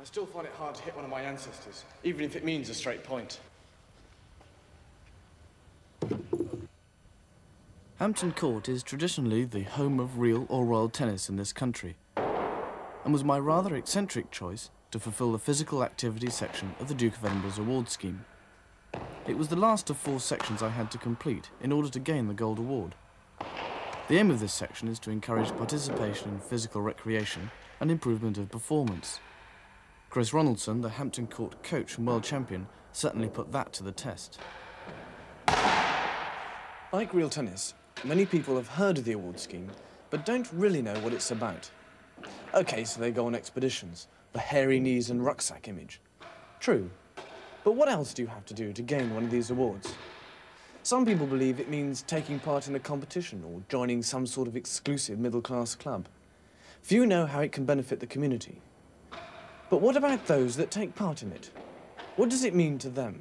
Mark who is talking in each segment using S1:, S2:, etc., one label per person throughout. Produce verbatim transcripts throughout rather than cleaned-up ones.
S1: still find it hard to hit one of my ancestors, even if it means a straight point.
S2: Hampton Court is traditionally the home of real or royal tennis in this country, and was my rather eccentric choice to fulfil the physical activity section of the Duke of Edinburgh's award scheme. It was the last of four sections I had to complete in order to gain the Gold Award. The aim of this section is to encourage participation in physical recreation and improvement of performance. Chris Ronaldson, the Hampton Court coach and world champion, certainly put that to the test.
S1: Like real tennis, many people have heard of the award scheme, but don't really know what it's about. OK, so they go on expeditions, the hairy knees and rucksack image. True, but what else do you have to do to gain one of these awards? Some people believe it means taking part in a competition or joining some sort of exclusive middle-class club. Few know how it can benefit the community. But what about those that take part in it? What does it mean to them?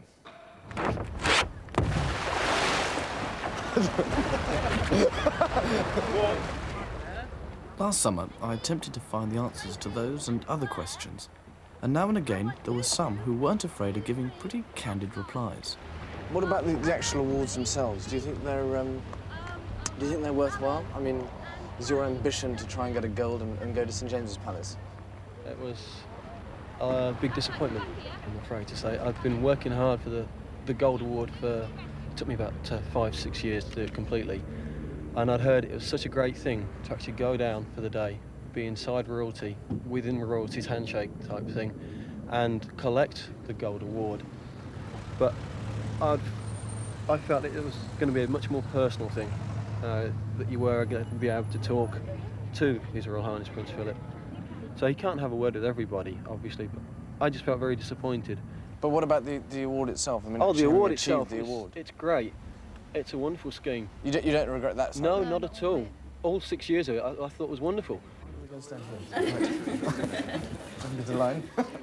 S2: Last summer, I attempted to find the answers to those and other questions, and now and again there were some who weren't afraid of giving pretty candid replies.
S1: What about the, the actual awards themselves? Do you think they're um, do you think they're worthwhile? I mean, is your ambition to try and get a gold and, and go to St James's Palace?
S3: It was a big disappointment, I'm afraid to say. I've been working hard for the the Gold Award for. It took me about uh, five, six years to do it completely, and I'd heard it was such a great thing to actually go down for the day, be inside royalty, within royalty's handshake type thing, and collect the Gold Award. But I'd, I felt it was going to be a much more personal thing, uh, that you were going to be able to talk to His Royal Highness Prince Philip. So he can't have a word with everybody, obviously, but I just felt very disappointed.
S1: But what about the, the award itself? I mean,
S3: oh, the award itself,
S1: the award.
S3: It's, it's great. It's a wonderful scheme.
S1: You don't, you don't regret that side?
S3: No, not at all. All six years of it, I, I thought was wonderful.
S1: We're going to stand here. Right. Under the line.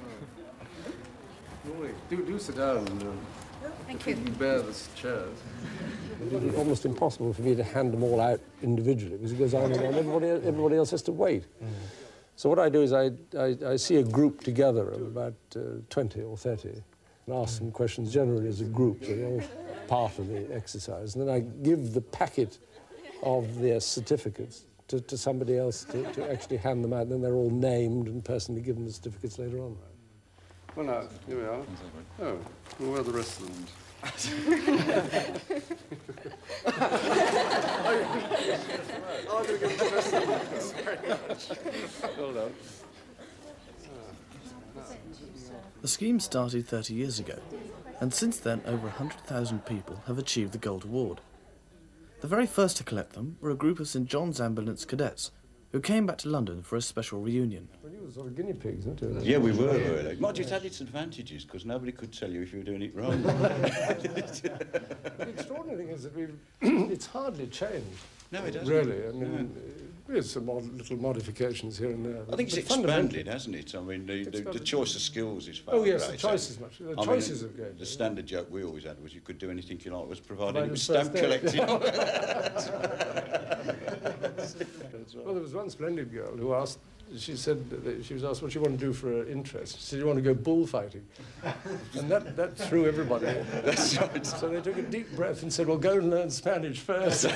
S4: do, do sit down and uh,
S5: Thank you.
S4: bear this chairs.
S6: It's almost impossible for me to hand them all out individually because it goes on and on. Everybody, everybody else has to wait. Mm. So what I do is I, I, I see a group together of about uh, twenty or thirty and ask them questions generally as a group, so they're all part of the exercise. And then I give the packet of their certificates to, to somebody else to, to actually hand them out, and then they're all named and personally given the certificates later on.
S4: Well, now, here we are. Oh, well, where are the rest of them? Oh, I'm going to give the rest of them. Thanks very much. Well done.
S2: The scheme started thirty years ago, and since then over one hundred thousand people have achieved the Gold Award. The very first to collect them were a group of St John's Ambulance cadets who came back to London for a special reunion.
S6: Well, you were sort of guinea pigs, weren't you?
S7: Yeah, we were, really. Mind you, it had its advantages, because nobody could tell you if you were doing it wrong.
S6: The extraordinary thing is that we've... it's hardly changed.
S7: No, it hasn't.
S6: Really, I mean, there's some mod little modifications here and there.
S7: I think it's expanded, hasn't it? I mean, the, the, the choice of skills is far
S6: Oh, yes,
S7: greater.
S6: the choice is much... The
S7: I
S6: choices
S7: mean,
S6: have gained.
S7: The standard joke we always had was you could do anything you like, was provided it was
S6: Provided
S7: stamp collecting.
S6: Well, there was one splendid girl who asked, she said, that she was asked what she wanted to do for her interest. She said, you want to go bullfighting? And that, that threw everybody.
S7: That's right.
S6: So they took a deep breath and said, well, go and learn Spanish first.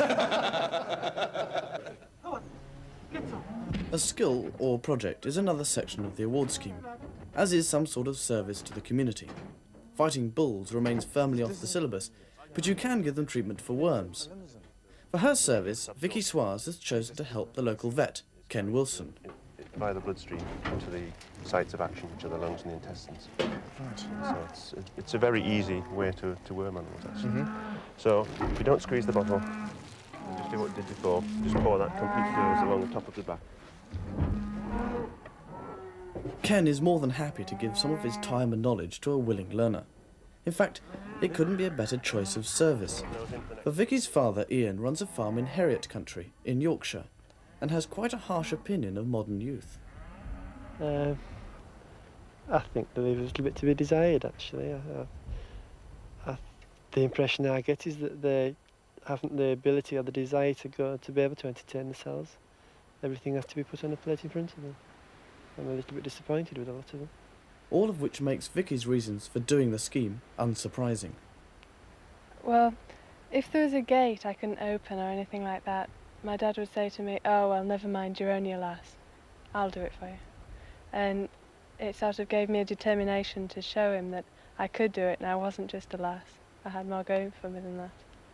S2: A skill or project is another section of the award scheme, as is some sort of service to the community. Fighting bulls remains firmly off the syllabus, but you can give them treatment for worms. For her service, Vicky Suarez has chosen to help the local vet, Ken Wilson.
S8: Via the bloodstream into the sites of action, which are the lungs and the intestines. Right. So it's, it's a very easy way to, to worm animals, actually. Mm-hmm. So if you don't squeeze the bottle, just do what you did before, just pour that complete dose along the top of the back.
S2: Ken is more than happy to give some of his time and knowledge to a willing learner. In fact, it couldn't be a better choice of service. For Vicky's father, Ian, runs a farm in Heriot country, in Yorkshire, and has quite a harsh opinion of modern youth.
S3: Uh, I think they leave a little bit to be desired, actually. I, I, the impression I get is that they haven't the ability or the desire to go to be able to entertain themselves. Everything has to be put on a plate in front of them. I'm a little bit disappointed with a lot of them.
S2: all of which makes Vicky's reasons for doing the scheme unsurprising.
S5: Well, if there was a gate I couldn't open or anything like that, my dad would say to me, "Oh, well, never mind, you're only a lass. I'll do it for you." And it sort of gave me a determination to show him that I could do it and I wasn't just a lass. I had more going for me than that.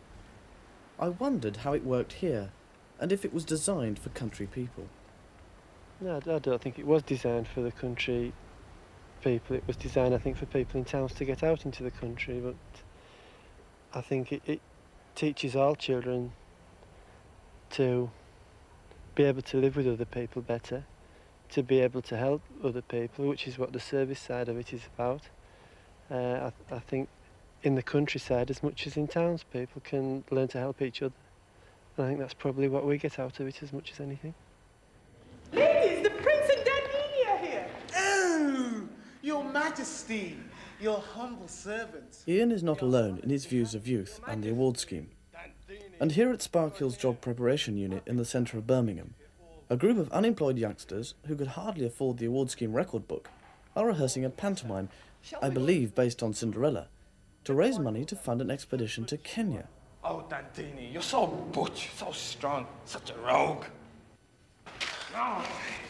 S2: I wondered how it worked here, and if it was designed for country people.
S3: No, I don't think it was designed for the country people. It was designed, I think, for people in towns to get out into the country, but I think it, it teaches all children to be able to live with other people better, to be able to help other people, which is what the service side of it is about. Uh, I, I think in the countryside, as much as in towns, people can learn to help each other. And I think that's probably what we get out of it as much as anything.
S9: Ladies, the Prince and Dandini are here. Oh, Your Majesty, your humble servant.
S2: Ian is not alone in his views of youth and the award scheme. And here at Sparkhill's Job Preparation Unit in the centre of Birmingham, a group of unemployed youngsters who could hardly afford the award scheme record book are rehearsing a pantomime, I believe based on Cinderella, to raise money to fund an expedition to Kenya.
S9: Oh, Dandini, you're so butch, so strong, such a rogue. Oh.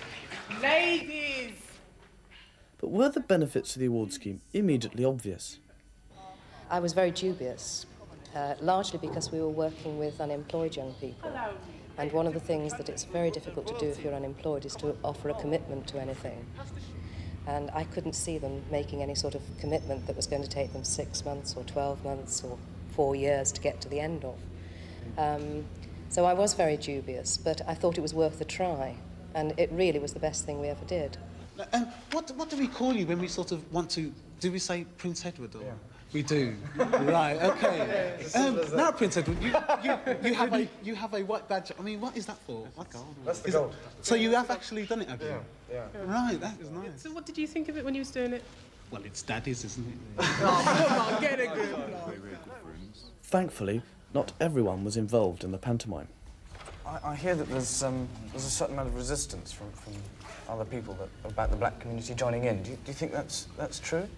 S9: Ladies!
S2: But were the benefits to the award scheme immediately obvious?
S10: I was very dubious, uh, largely because we were working with unemployed young people. And one of the things that it's very difficult to do if you're unemployed is to offer a commitment to anything. And I couldn't see them making any sort of commitment that was going to take them six months or twelve months or four years to get to the end of. Um, so I was very dubious, but I thought it was worth a try. And it really was the best thing we ever did.
S11: Um, what, what do we call you when we sort of want to... Do we say Prince Edward or...? Yeah. We do. Right, OK. Um, now, Prince Edward, you, you, you, have a, you have a white badge. I mean, what is that for? What gold?
S4: That's the
S11: is
S4: gold.
S11: It, so you have actually done it, have you?
S4: Yeah, yeah.
S11: Right, that is nice.
S12: So what did you think of it when you was doing it?
S11: Well, it's Daddy's, isn't it?
S12: Oh, come on, get a good laugh.
S2: Thankfully, not everyone was involved in the pantomime.
S1: I, I hear that there's, um, there's a certain amount of resistance from, from other people that, about the black community joining in. Do you, do you think that's, that's true?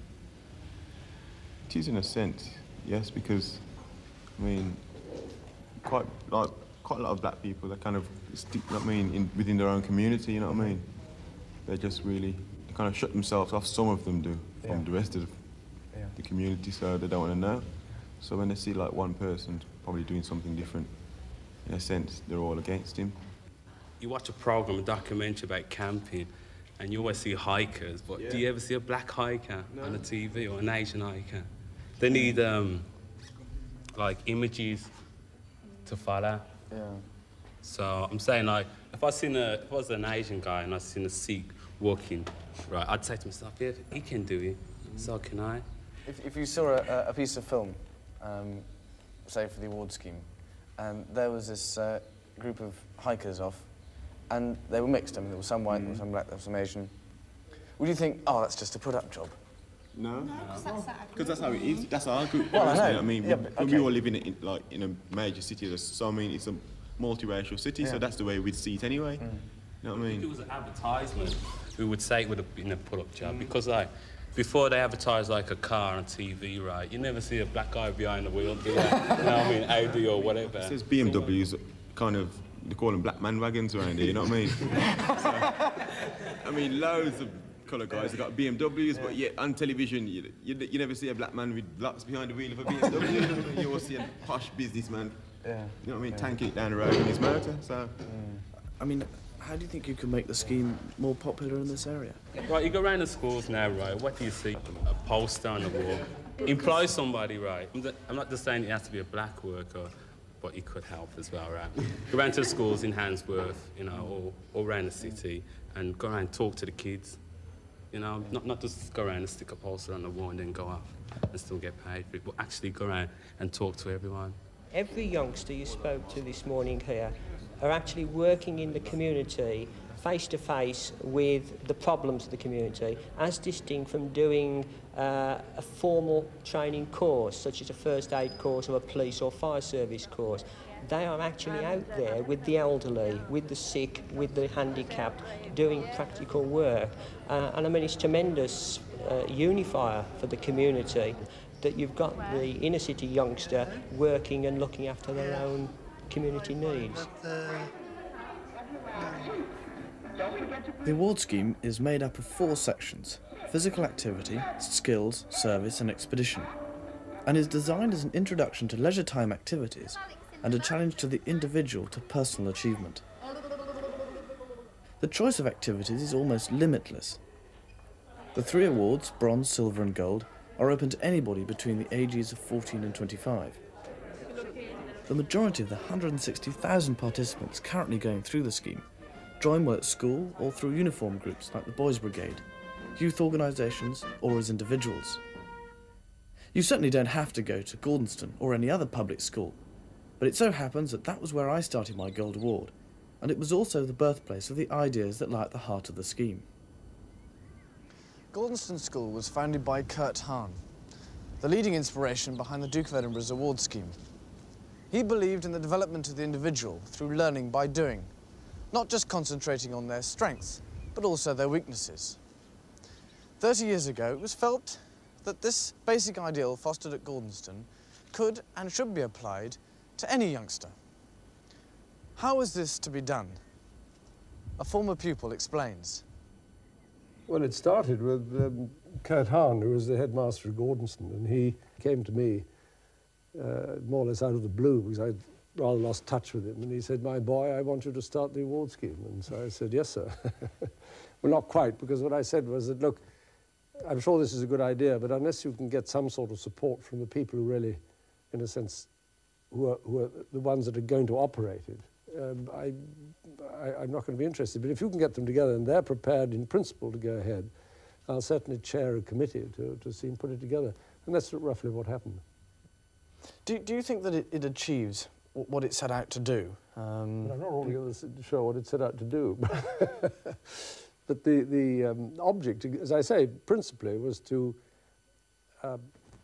S13: It is in a sense, yes, because, I mean, quite like quite a lot of black people that kind of stick, you know what I mean, in, within their own community, you know what I mean? They just really they kind of shut themselves off, some of them do, from
S1: Yeah.
S13: the rest of
S1: Yeah.
S13: the community, so they don't want to know. So when they see like one person probably doing something different, in a sense, they're all against him.
S14: You watch a program, a documentary about camping, and you always see hikers, but
S13: Yeah.
S14: do you ever see a black hiker
S13: No.
S14: on the T V or an Asian hiker? They need, um, like, images to follow.
S1: Yeah.
S14: So I'm saying, like, if I seen a, if I was an Asian guy and I seen a Sikh walking, right, I'd say to myself, yeah, he can do it, so can I.
S1: If, if you saw a, a piece of film, um, say for the award scheme, and there was this uh, group of hikers off, and they were mixed. I mean, there was some white, there was some black, there was some Asian. Would you think, oh, that's just a put-up job?
S13: No, because that's how it is. That's our group.
S1: Well, I know.
S13: You know what I mean,
S1: Yeah,
S13: we,
S1: but,
S13: we
S1: okay.
S13: all live in, in like in a major city, so I mean, it's a multiracial city,
S1: Yeah.
S13: so that's the way we'd see it anyway.
S1: Mm.
S13: You know what I
S14: If it
S13: mean?
S14: was an advertisement, we would say it would have been a put-up job, because, like, before they advertise, like, a car on T V, right, you never see a black guy behind the wheel, do you? You know what I mean, Audi or whatever.
S13: It says B M Ws, kind of, they call them black man wagons around here, you know what I mean? So, I mean, loads of colour guys have got B M Ws, but yet on television, you, you, you never see a black man with blocks behind the wheel of a B M W. You know what I mean? You always see a posh businessman,
S1: Yeah.
S13: you know what I mean,
S1: Yeah.
S13: tanking it down the road in his motor, so...
S2: I mean, how do you think you can make the scheme more popular in this area?
S14: Right, you go around the schools now, right, what do you see? A poster on the wall. Employ somebody, right? I'm, I'm not just saying it has to be a black worker, but it could help as well, right? Go around to the schools in Handsworth, you know, or, or around the city, and go around and talk to the kids. You know, not, not just go around and stick a poster on the wall and then go off and still get paid for it, but actually go around and talk to everyone.
S15: Every youngster you spoke to this morning here are actually working in the community face to face with the problems of the community, as distinct from doing uh, a formal training course, such as a first aid course or a police or fire service course. They are actually out there with the elderly, with the sick, with the handicapped, doing practical work. Uh, and I mean, it's tremendous uh, unifier for the community, that you've got the inner city youngster working and looking after their own community needs.
S2: The award scheme is made up of four sections: physical activity, skills, service and expedition, and is designed as an introduction to leisure time activities and a challenge to the individual to personal achievement. The choice of activities is almost limitless. The three awards, bronze, silver and gold, are open to anybody between the ages of fourteen and twenty-five. The majority of the one hundred sixty thousand participants currently going through the scheme join well at school or through uniform groups like the Boys Brigade, youth organisations or as individuals. You certainly don't have to go to Gordonston or any other public school, but it so happens that that was where I started my Gold Award, and it was also the birthplace of the ideas that lie at the heart of the scheme.
S1: Gordonston School was founded by Kurt Hahn, the leading inspiration behind the Duke of Edinburgh's award scheme. He believed in the development of the individual through learning by doing, not just concentrating on their strengths, but also their weaknesses. Thirty years ago, it was felt that this basic ideal fostered at Gordonston could and should be applied to any youngster. How is this to be done? A former pupil explains.
S6: Well, it started with um, Kurt Hahn, who was the headmaster of Gordonston, and he came to me uh, more or less out of the blue because I'd rather lost touch with him, and he said, "My boy, I want you to start the award scheme." And so I said, "Yes, sir." Well, not quite, because what I said was that, look, I'm sure this is a good idea, but unless you can get some sort of support from the people who really, in a sense, who are, who are the ones that are going to operate it, um, I, I, I'm not going to be interested. But if you can get them together and they're prepared in principle to go ahead, I'll certainly chair a committee to, to see and put it together. And that's roughly what happened.
S1: Do, do you think that it, it achieves what it set out to do? Um,
S6: well, I'm not really going to show what it set out to do. But the, the um, object, as I say, principally was to, uh,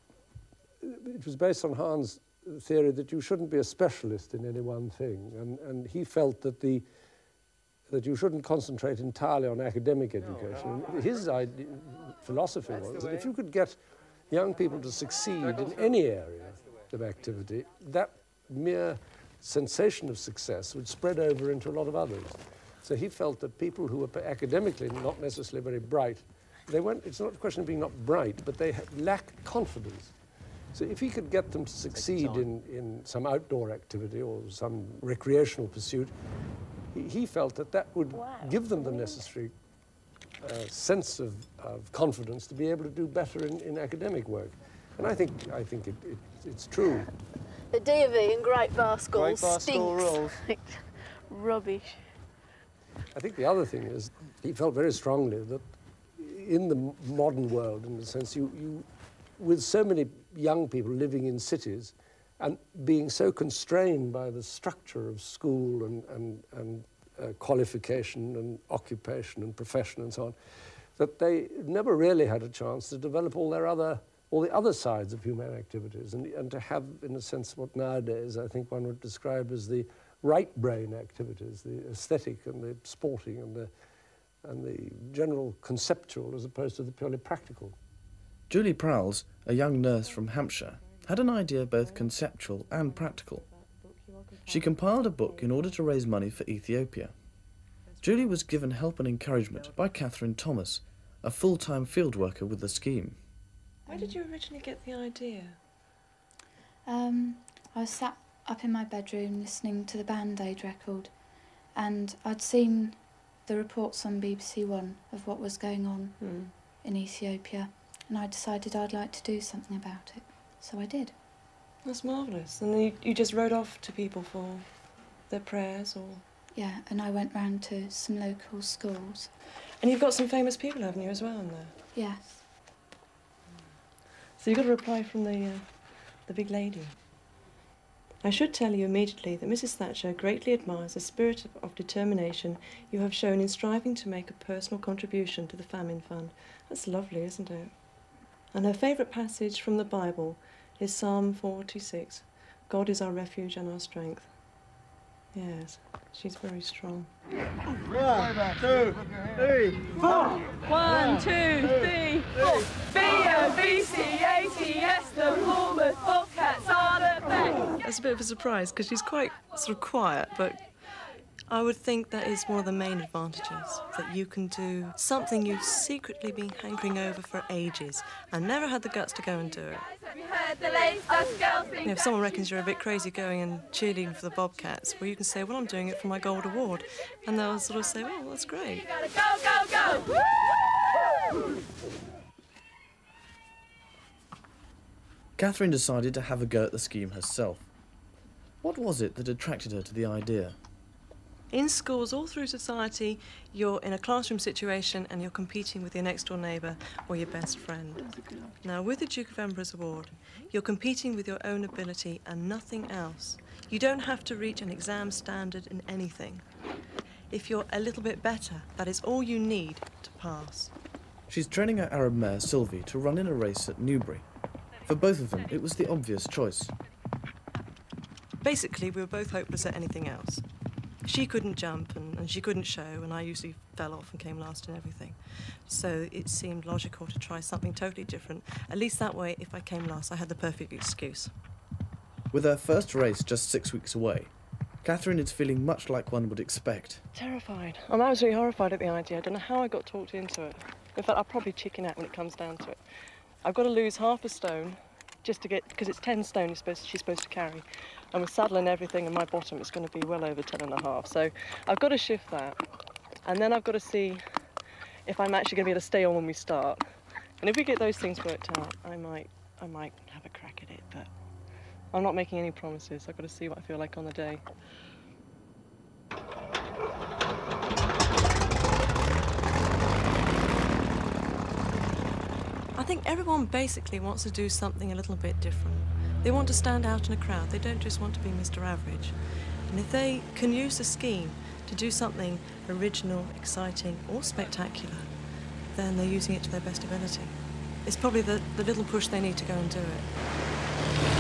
S6: it was based on Hahn's theory that you shouldn't be a specialist in any one thing. And, and he felt that, the, that you shouldn't concentrate entirely on academic education. And his idea, philosophy was that if you could get young people to succeed in any area of activity, that mere sensation of success would spread over into a lot of others. So he felt that people who were academically not necessarily very bright, they weren't, it's not a question of being not bright, but they lacked confidence. So if he could get them to succeed in, in some outdoor activity or some recreational pursuit, he, he felt that that would wow. give them the necessary uh, sense of, of confidence to be able to do better in, in academic work. And I think, I think it, it, it's true.
S16: The D of E in Great Bar School
S6: Great Bar
S16: stinks.
S6: School rules.
S16: Rubbish.
S6: I think the other thing is he felt very strongly that in the modern world, in the sense you, you, with so many young people living in cities and being so constrained by the structure of school and, and, and uh, qualification and occupation and profession and so on, that they never really had a chance to develop all their other, all the other sides of human activities and, and to have, in a sense, what nowadays I think one would describe as the right brain activities, the aesthetic and the sporting and the, and the general conceptual as opposed to the purely practical.
S2: Julie Prowls, a young nurse from Hampshire, had an idea both conceptual and practical. She compiled a book in order to raise money for Ethiopia. Julie was given help and encouragement by Catherine Thomas, a full-time field worker with the scheme.
S17: Where did you originally get the idea?
S18: Um, I was sat up in my bedroom listening to the Band Aid record, and I'd seen the reports on B B C One of what was going on mm. in Ethiopia, and I decided I'd like to do something about it, so I did.
S17: That's marvellous. And then you, you just wrote off to people for their prayers, or...?
S18: Yeah, and I went round to some local schools.
S17: And you've got some famous people, haven't you, as well, in there?
S18: Yes.
S17: So you got a reply from the, uh, the big lady. I should tell you immediately that Missus Thatcher greatly admires the spirit of determination you have shown in striving to make a personal contribution to the famine fund. That's lovely, isn't it? And her favourite passage from the Bible is Psalm forty-six. God is our refuge and our strength. Yes, she's very strong.
S9: One, two, three, four.
S19: One, two, three, four. B O B C A T S, the Bournemouth Bobcats are the best.
S17: It's a bit of a surprise because she's quite sort of quiet, but I would think that is one of the main advantages, that you can do something you've secretly been hankering over for ages and never had the guts to go and do it. You know, if someone reckons you're a bit crazy going and cheerleading for the Bobcats, well, you can say, well, I'm doing it for my gold award. And they'll sort of say, well, that's great.
S19: Go, go, go!
S2: Catherine decided to have a go at the scheme herself. What was it that attracted her to the idea?
S17: In schools, all through society, you're in a classroom situation and you're competing with your next-door neighbour or your best friend. Now, with the Duke of Edinburgh's award, you're competing with your own ability and nothing else. You don't have to reach an exam standard in anything. If you're a little bit better, that is all you need to pass.
S2: She's training her Arab mare, Sylvie, to run in a race at Newbury. For both of them, it was the obvious choice.
S17: Basically, we were both hopeless at anything else. She couldn't jump and, and she couldn't show, and I usually fell off and came last in everything. So it seemed logical to try something totally different. At least that way, if I came last, I had the perfect excuse.
S2: With her first race just six weeks away, Catherine is feeling much like one would expect.
S17: Terrified. I'm absolutely horrified at the idea. I don't know how I got talked into it. In fact, I'll probably chicken out when it comes down to it. I've got to lose half a stone just to get, because it's ten stone you're supposed, she's supposed to carry. And with saddle and everything and my bottom, it's going to be well over ten and a half. So I've got to shift that. And then I've got to see if I'm actually going to be able to stay on when we start. And if we get those things worked out, I might, I might have a crack at it, but I'm not making any promises. I've got to see what I feel like on the day. I think everyone basically wants to do something a little bit different. They want to stand out in a crowd. They don't just want to be Mister Average. And if they can use the scheme to do something original, exciting, or spectacular, then they're using it to their best ability. It's probably the, the little push they need to go and do it.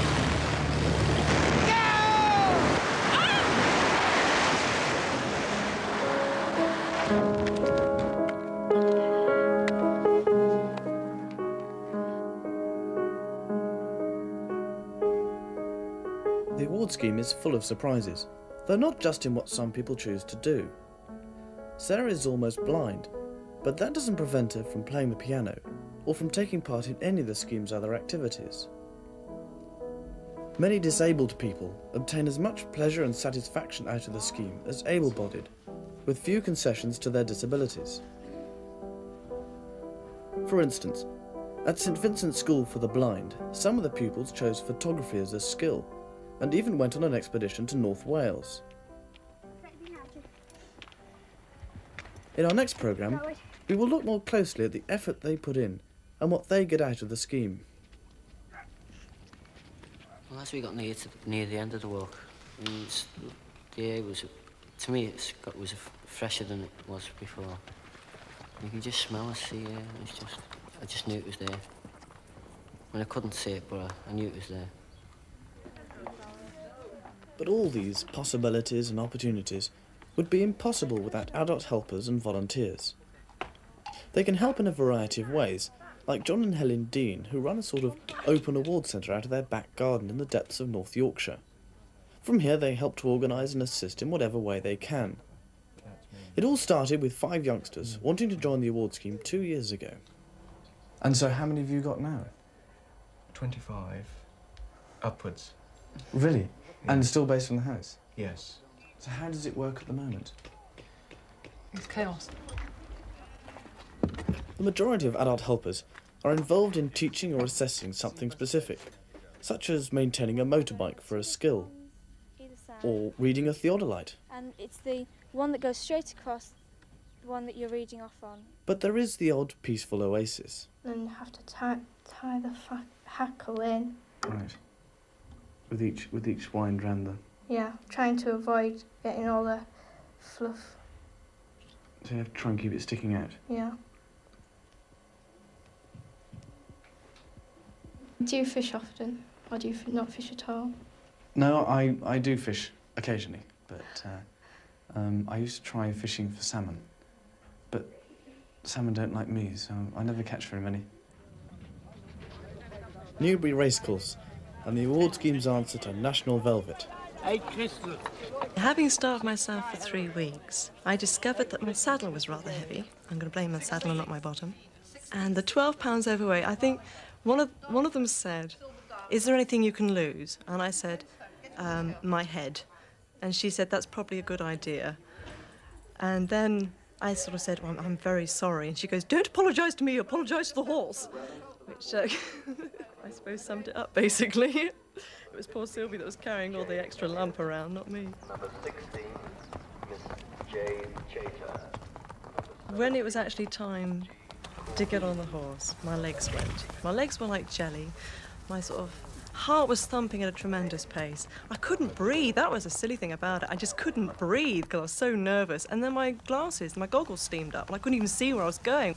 S2: The award scheme is full of surprises, though not just in what some people choose to do. Sarah is almost blind, but that doesn't prevent her from playing the piano or from taking part in any of the scheme's other activities. Many disabled people obtain as much pleasure and satisfaction out of the scheme as able-bodied, with few concessions to their disabilities. For instance, at St Vincent's School for the Blind, some of the pupils chose photography as a skill, and even went on an expedition to North Wales. In our next programme, we will look more closely at the effort they put in and what they get out of the scheme.
S20: Well, as we got near to near the end of the walk, and the air was, to me, it got was fresher than it was before. You can just smell the sea air. It's just, I just knew it was there. I mean, I couldn't see it, but I, I knew it was there.
S2: But all these possibilities and opportunities would be impossible without adult helpers and volunteers. They can help in a variety of ways, like John and Helen Dean, who run a sort of open award centre out of their back garden in the depths of North Yorkshire. From here they help to organise and assist in whatever way they can. It all started with five youngsters wanting to join the award scheme two years ago.
S1: And so how many have you got now?
S21: twenty-five upwards.
S1: Really? And still based on the house?
S21: Yes.
S1: So how does it work at the moment?
S12: It's chaos.
S2: The majority of adult helpers are involved in teaching or assessing something specific, such as maintaining a motorbike for a skill, or reading a theodolite.
S22: And it's the one that goes straight across, the one that you're reading off on.
S2: But there is the odd peaceful oasis.
S23: Then you have to tie, tie the fa hackle in.
S1: Right. With each, with each wind round the...
S23: Yeah, trying to avoid getting all the fluff.
S1: So you have to try and keep it sticking out?
S23: Yeah. Do you fish often, or do you not fish at all?
S1: No, I, I do fish occasionally. but uh, um, I used to try fishing for salmon. But salmon don't like me, so I never catch very many.
S2: Newbury Racecourse, and the award scheme's answer to National Velvet.
S5: Hey, Crystal.
S17: Having starved myself for three weeks, I discovered that my saddle was rather heavy. I'm going to blame my saddle and not my bottom. And the twelve pounds overweight, I think one of, one of them said, "Is there anything you can lose?" And I said, um, "My head." And she said, "That's probably a good idea." And then I sort of said, "Well, I'm, I'm very sorry." And she goes, "Don't apologise to me, apologise to the horse." Which uh, I suppose summed it up, basically. It was poor Sylvie that was carrying all the extra lump around, not me.
S7: Number sixteen, Miss Jane Chater.
S17: When it was actually time to get on the horse, my legs went. My legs were like jelly. My sort of heart was thumping at a tremendous pace. I couldn't breathe. That was a silly thing about it. I just couldn't breathe because I was so nervous. And then my glasses, my goggles steamed up, and I couldn't even see where I was going.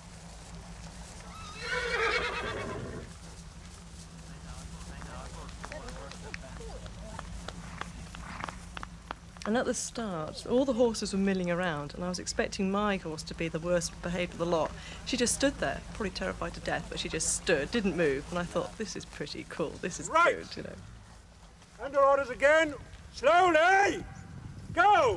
S17: And at the start, all the horses were milling around, and I was expecting my horse to be the worst behaved of the lot. She just stood there, probably terrified to death, but she just stood, didn't move, and I thought, this is pretty cool, this is
S5: Right.
S17: good, you know.
S5: Under orders again. Slowly. Go.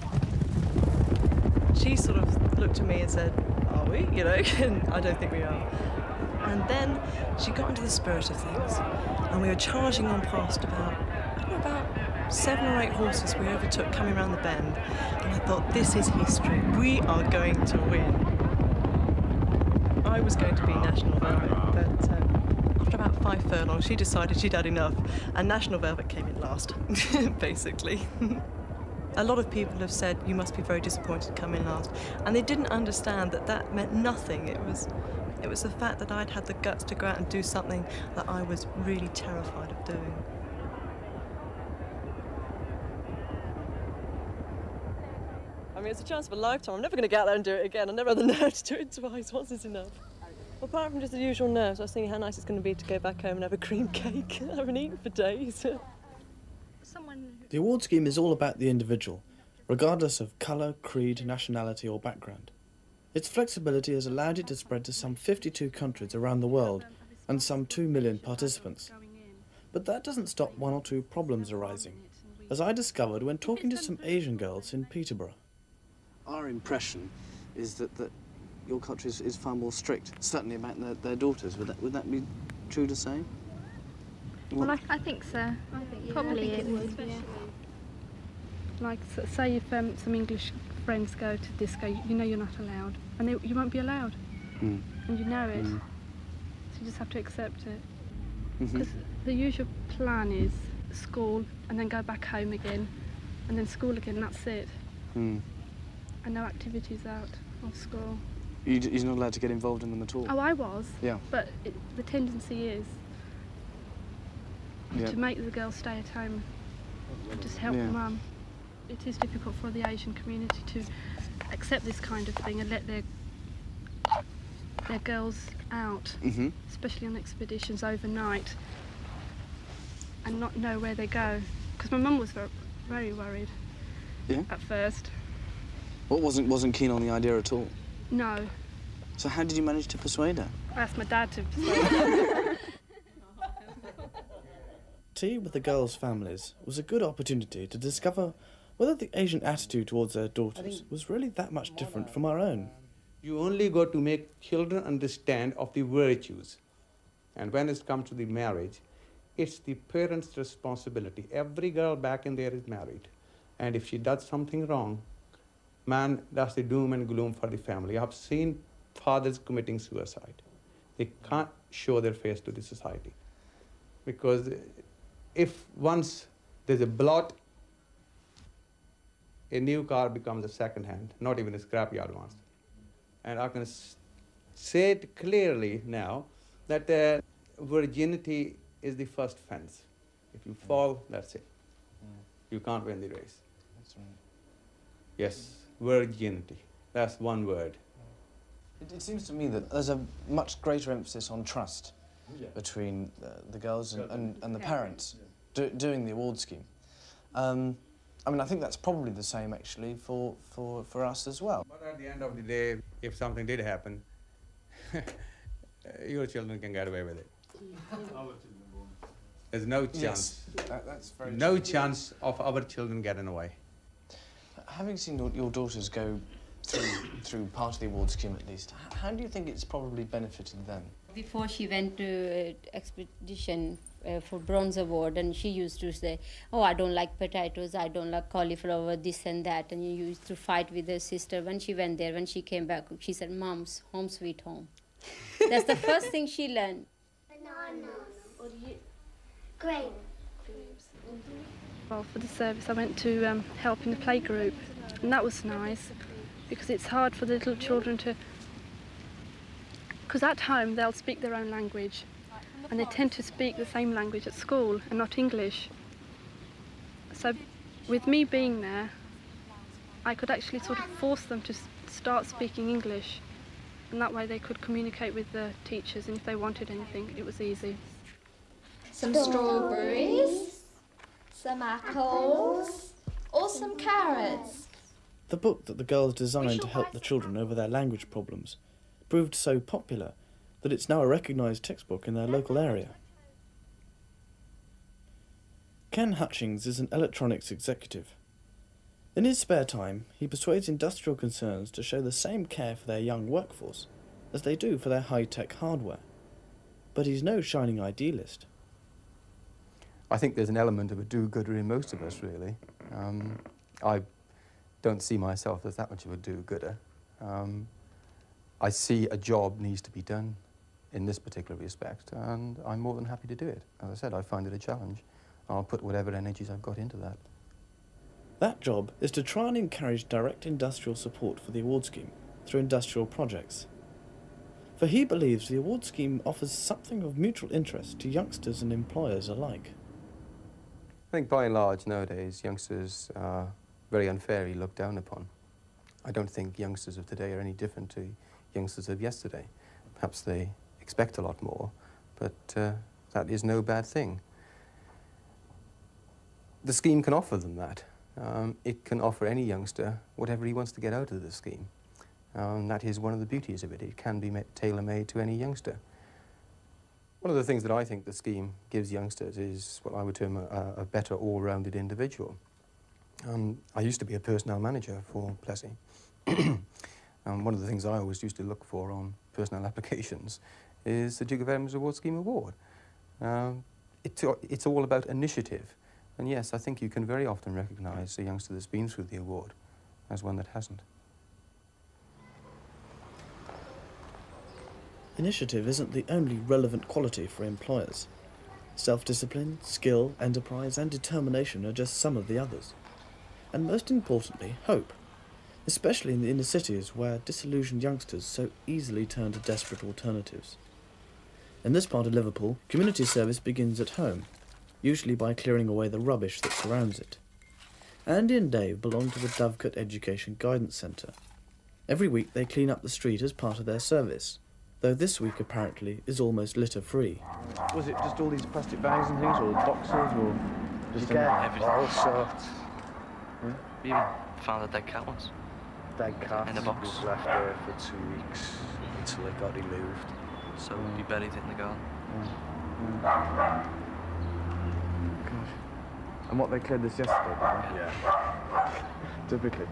S17: She sort of looked at me and said, "Are we?" You know, and I don't think we are. And then she got into the spirit of things, and we were charging on past about, I don't know, about seven or eight horses we overtook coming around the bend, and I thought, this is history. We are going to win. I was going to be National Velvet, but um, after about five furlongs, she decided she'd had enough, and National Velvet came in last, basically. A lot of people have said, you must be very disappointed to come in last, and they didn't understand that that meant nothing. It was, it was the fact that I'd had the guts to go out and do something that I was really terrified of doing. I mean, it's a chance of a lifetime. I'm never going to get out there and do it again. I never had the nerve to do it twice. Once is enough. Apart from just the usual nerves, I was thinking how nice it's going to be to go back home and have a cream cake. I haven't eaten for days.
S2: The award scheme is all about the individual, regardless of colour, creed, nationality or background. Its flexibility has allowed it to spread to some fifty-two countries around the world and some two million participants. But that doesn't stop one or two problems arising, as I discovered when talking to some Asian girls in Peterborough.
S1: Our impression is that, that your culture is, is far more strict, certainly about their, their daughters. Would that, would that be true to say?
S8: Well, I, I think so. I think, yeah, Probably I think it, it would, yeah. Like, so, say if um, some English friends go to disco, you, you know you're not allowed, and they, you won't be allowed,
S1: mm.
S8: and you know it,
S1: Mm.
S8: so you just have to accept it.
S1: Mm-hmm.
S8: Because the usual plan is school, and then go back home again, and then school again, and that's it.
S1: Mm.
S8: And no activities out of school.
S1: You, you're not allowed to get involved in them at all?
S8: Oh, I was.
S1: Yeah.
S8: But it, the tendency is
S1: yeah.
S8: to make the girls stay at home and just help
S1: yeah.
S8: mum. It is difficult for the Asian community to accept this kind of thing and let their their girls out,
S1: mm-hmm.
S8: especially on expeditions overnight, and not know where they go. Because my mum was very, very worried
S1: yeah.
S8: at first.
S1: What wasn't wasn't keen on the idea at all?
S8: No.
S1: So how did you manage to persuade her?
S8: I asked my dad to persuade her.
S2: Tea with the girls' families was a good opportunity to discover whether the Asian attitude towards their daughters was really that much different from our own.
S24: You only got to make children understand of the virtues. And when it comes to the marriage, it's the parents' responsibility. Every girl back in there is married. And if she does something wrong, man, that's the doom and gloom for the family. I've seen fathers committing suicide. They can't show their face to the society. Because if once there's a blot, a new car becomes a second hand, not even a scrapyard one. And I can say it clearly now that uh, virginity is the first fence. If you fall, that's it. You can't win the race.
S1: That's right.
S24: Yes, virginity. That's one word.
S1: It, it seems to me that there's a much greater emphasis on trust yeah. between uh, the girls and, and, and the parents do, doing the award scheme. Um, I mean, I think that's probably the same, actually, for, for, for us as well.
S24: But at the end of the day, if something did happen, your children can get away with it. There's no chance.
S1: Yes, that, that's very
S24: no
S1: true.
S24: chance of our children getting away.
S1: Having seen your, your daughters go through, through part of the award scheme at least, h- how do you think it's probably benefited them?
S3: Before she went to uh, expedition uh, for bronze award, and she used to say, oh, I don't like potatoes, I don't like cauliflower, this and that, and you used to fight with her sister. When she went there, when she came back, she said, Mom's home sweet home. That's the first thing she learned.
S23: Bananas. Or you... Grapes.
S8: Well, for the service, I went to um, help in the playgroup, and that was nice because it's hard for the little children to. Because at home they'll speak their own language, and they tend to speak the same language at school and not English. So, with me being there, I could actually sort of force them to start speaking English, and that way they could communicate with the teachers, and if they wanted anything, it was easy.
S4: Some strawberries, some apples, or some carrots.
S2: The book that the girls designed to help the children over their language problems proved so popular that it's now a recognised textbook in their local area. Ken Hutchings is an electronics executive. In his spare time, he persuades industrial concerns to show the same care for their young workforce as they do for their high-tech hardware. But he's no shining idealist.
S10: I think there's an element of a do-gooder in most of us, really. Um, I don't see myself as that much of a do-gooder. Um, I see a job needs to be done in this particular respect, and I'm more than happy to do it. As I said, I find it a challenge. I'll put whatever energies I've got into that.
S2: That job is to try and encourage direct industrial support for the award scheme through industrial projects. For he believes the award scheme offers something of mutual interest to youngsters and employers alike.
S10: I think by and large nowadays youngsters are very unfairly looked down upon. I don't think youngsters of today are any different to youngsters of yesterday. Perhaps they expect a lot more, but uh, that is no bad thing. The scheme can offer them that. Um, it can offer any youngster whatever he wants to get out of the scheme. Um, that is one of the beauties of it. It can be tailor-made to any youngster. One of the things that I think the scheme gives youngsters is what I would term a, a better all-rounded individual. Um, I used to be a personnel manager for Plessy. um, one of the things I always used to look for on personnel applications is the Duke of Edinburgh's Award Scheme Award. Um, it, it's all about initiative. And yes, I think you can very often recognise a youngster that's been through the award as one that hasn't.
S2: Initiative isn't the only relevant quality for employers. Self-discipline, skill, enterprise and determination are just some of the others. And most importantly, hope, especially in the inner cities where disillusioned youngsters so easily turn to desperate alternatives. In this part of Liverpool, community service begins at home, usually by clearing away the rubbish that surrounds it. Andy and Dave belong to the Dovecote Education Guidance Centre. Every week they clean up the street as part of their service, though this week apparently is almost litter-free.
S11: Was it just all these plastic bags and things, or boxes, or just
S25: You get
S11: everything?
S25: all sorts.
S11: Hmm?
S25: We even found a dead cat once.
S11: Dead cat
S25: in the box.
S11: was left there for two weeks until it got removed.
S25: So mm. we buried it in the garden.
S11: Mm. Mm. Gosh. And what, they cleared this yesterday, did they? Yeah. Typically.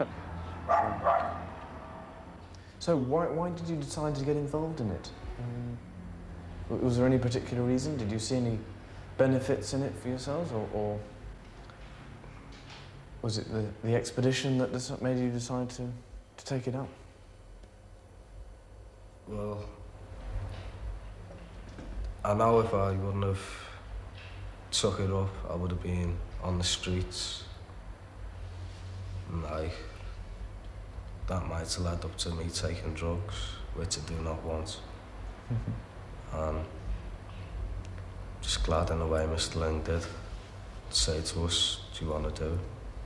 S1: So why, why did you decide to get involved in it? Um, was there any particular reason? Did you see any benefits in it for yourselves, or, or was it the, the expedition that made you decide to, to take it up?
S26: Well, I know if I wouldn't have took it up, I would have been on the streets. And like, that might have led up to me taking drugs, which I do not want. Mm-hmm. And just glad in a way Mister Ling did say to us, do you want to do it?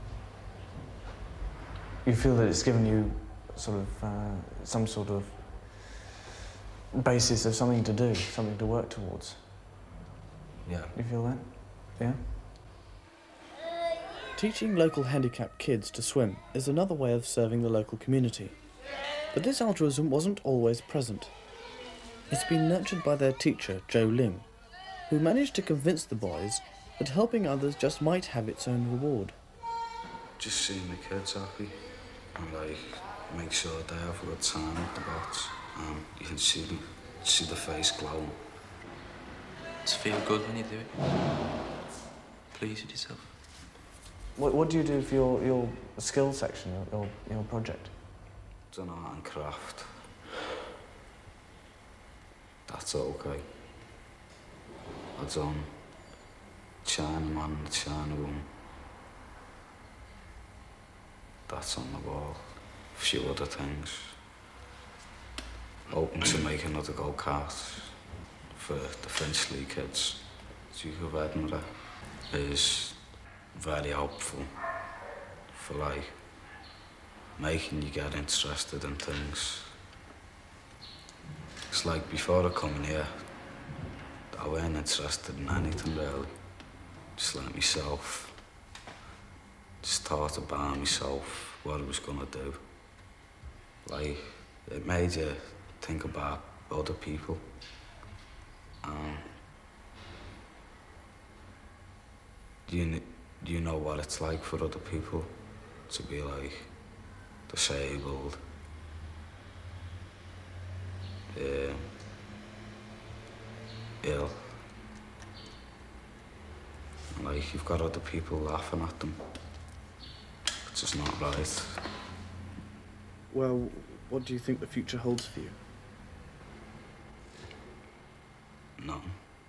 S1: You feel that it's given you sort of uh, some sort of basis of something to do, something to work towards?
S26: Yeah.
S1: You feel that? Yeah?
S2: Teaching local handicapped kids to swim is another way of serving the local community. But this altruism wasn't always present. It's been nurtured by their teacher, Joe Ling, who managed to convince the boys that helping others just might have its own reward.
S6: Just seeing the kids happy and like make sure they have a good time at the boats. Um, you can see them, see the face glowing.
S25: Does it feel good when you do it? Pleased with yourself?
S1: What, what do you do for your, your skill section, your, your project?
S6: Done art and craft. That's okay. I've done Chinaman and the China Woman. That's on the wall. A few other things. Hoping to make another go-kart for the Finchley kids. Duke of Edinburgh is very helpful for like making you get interested in things. It's like before I come in here, I weren't interested in anything really. Just like myself. Just thought about myself, what I was gonna do. Like, it made you think about other people. Um, do you, do you know what it's like for other people to be like disabled? Uh, ill. And like, you've got other people laughing at them. It's just not right.
S2: Well, what do you think the future holds for you?
S6: No.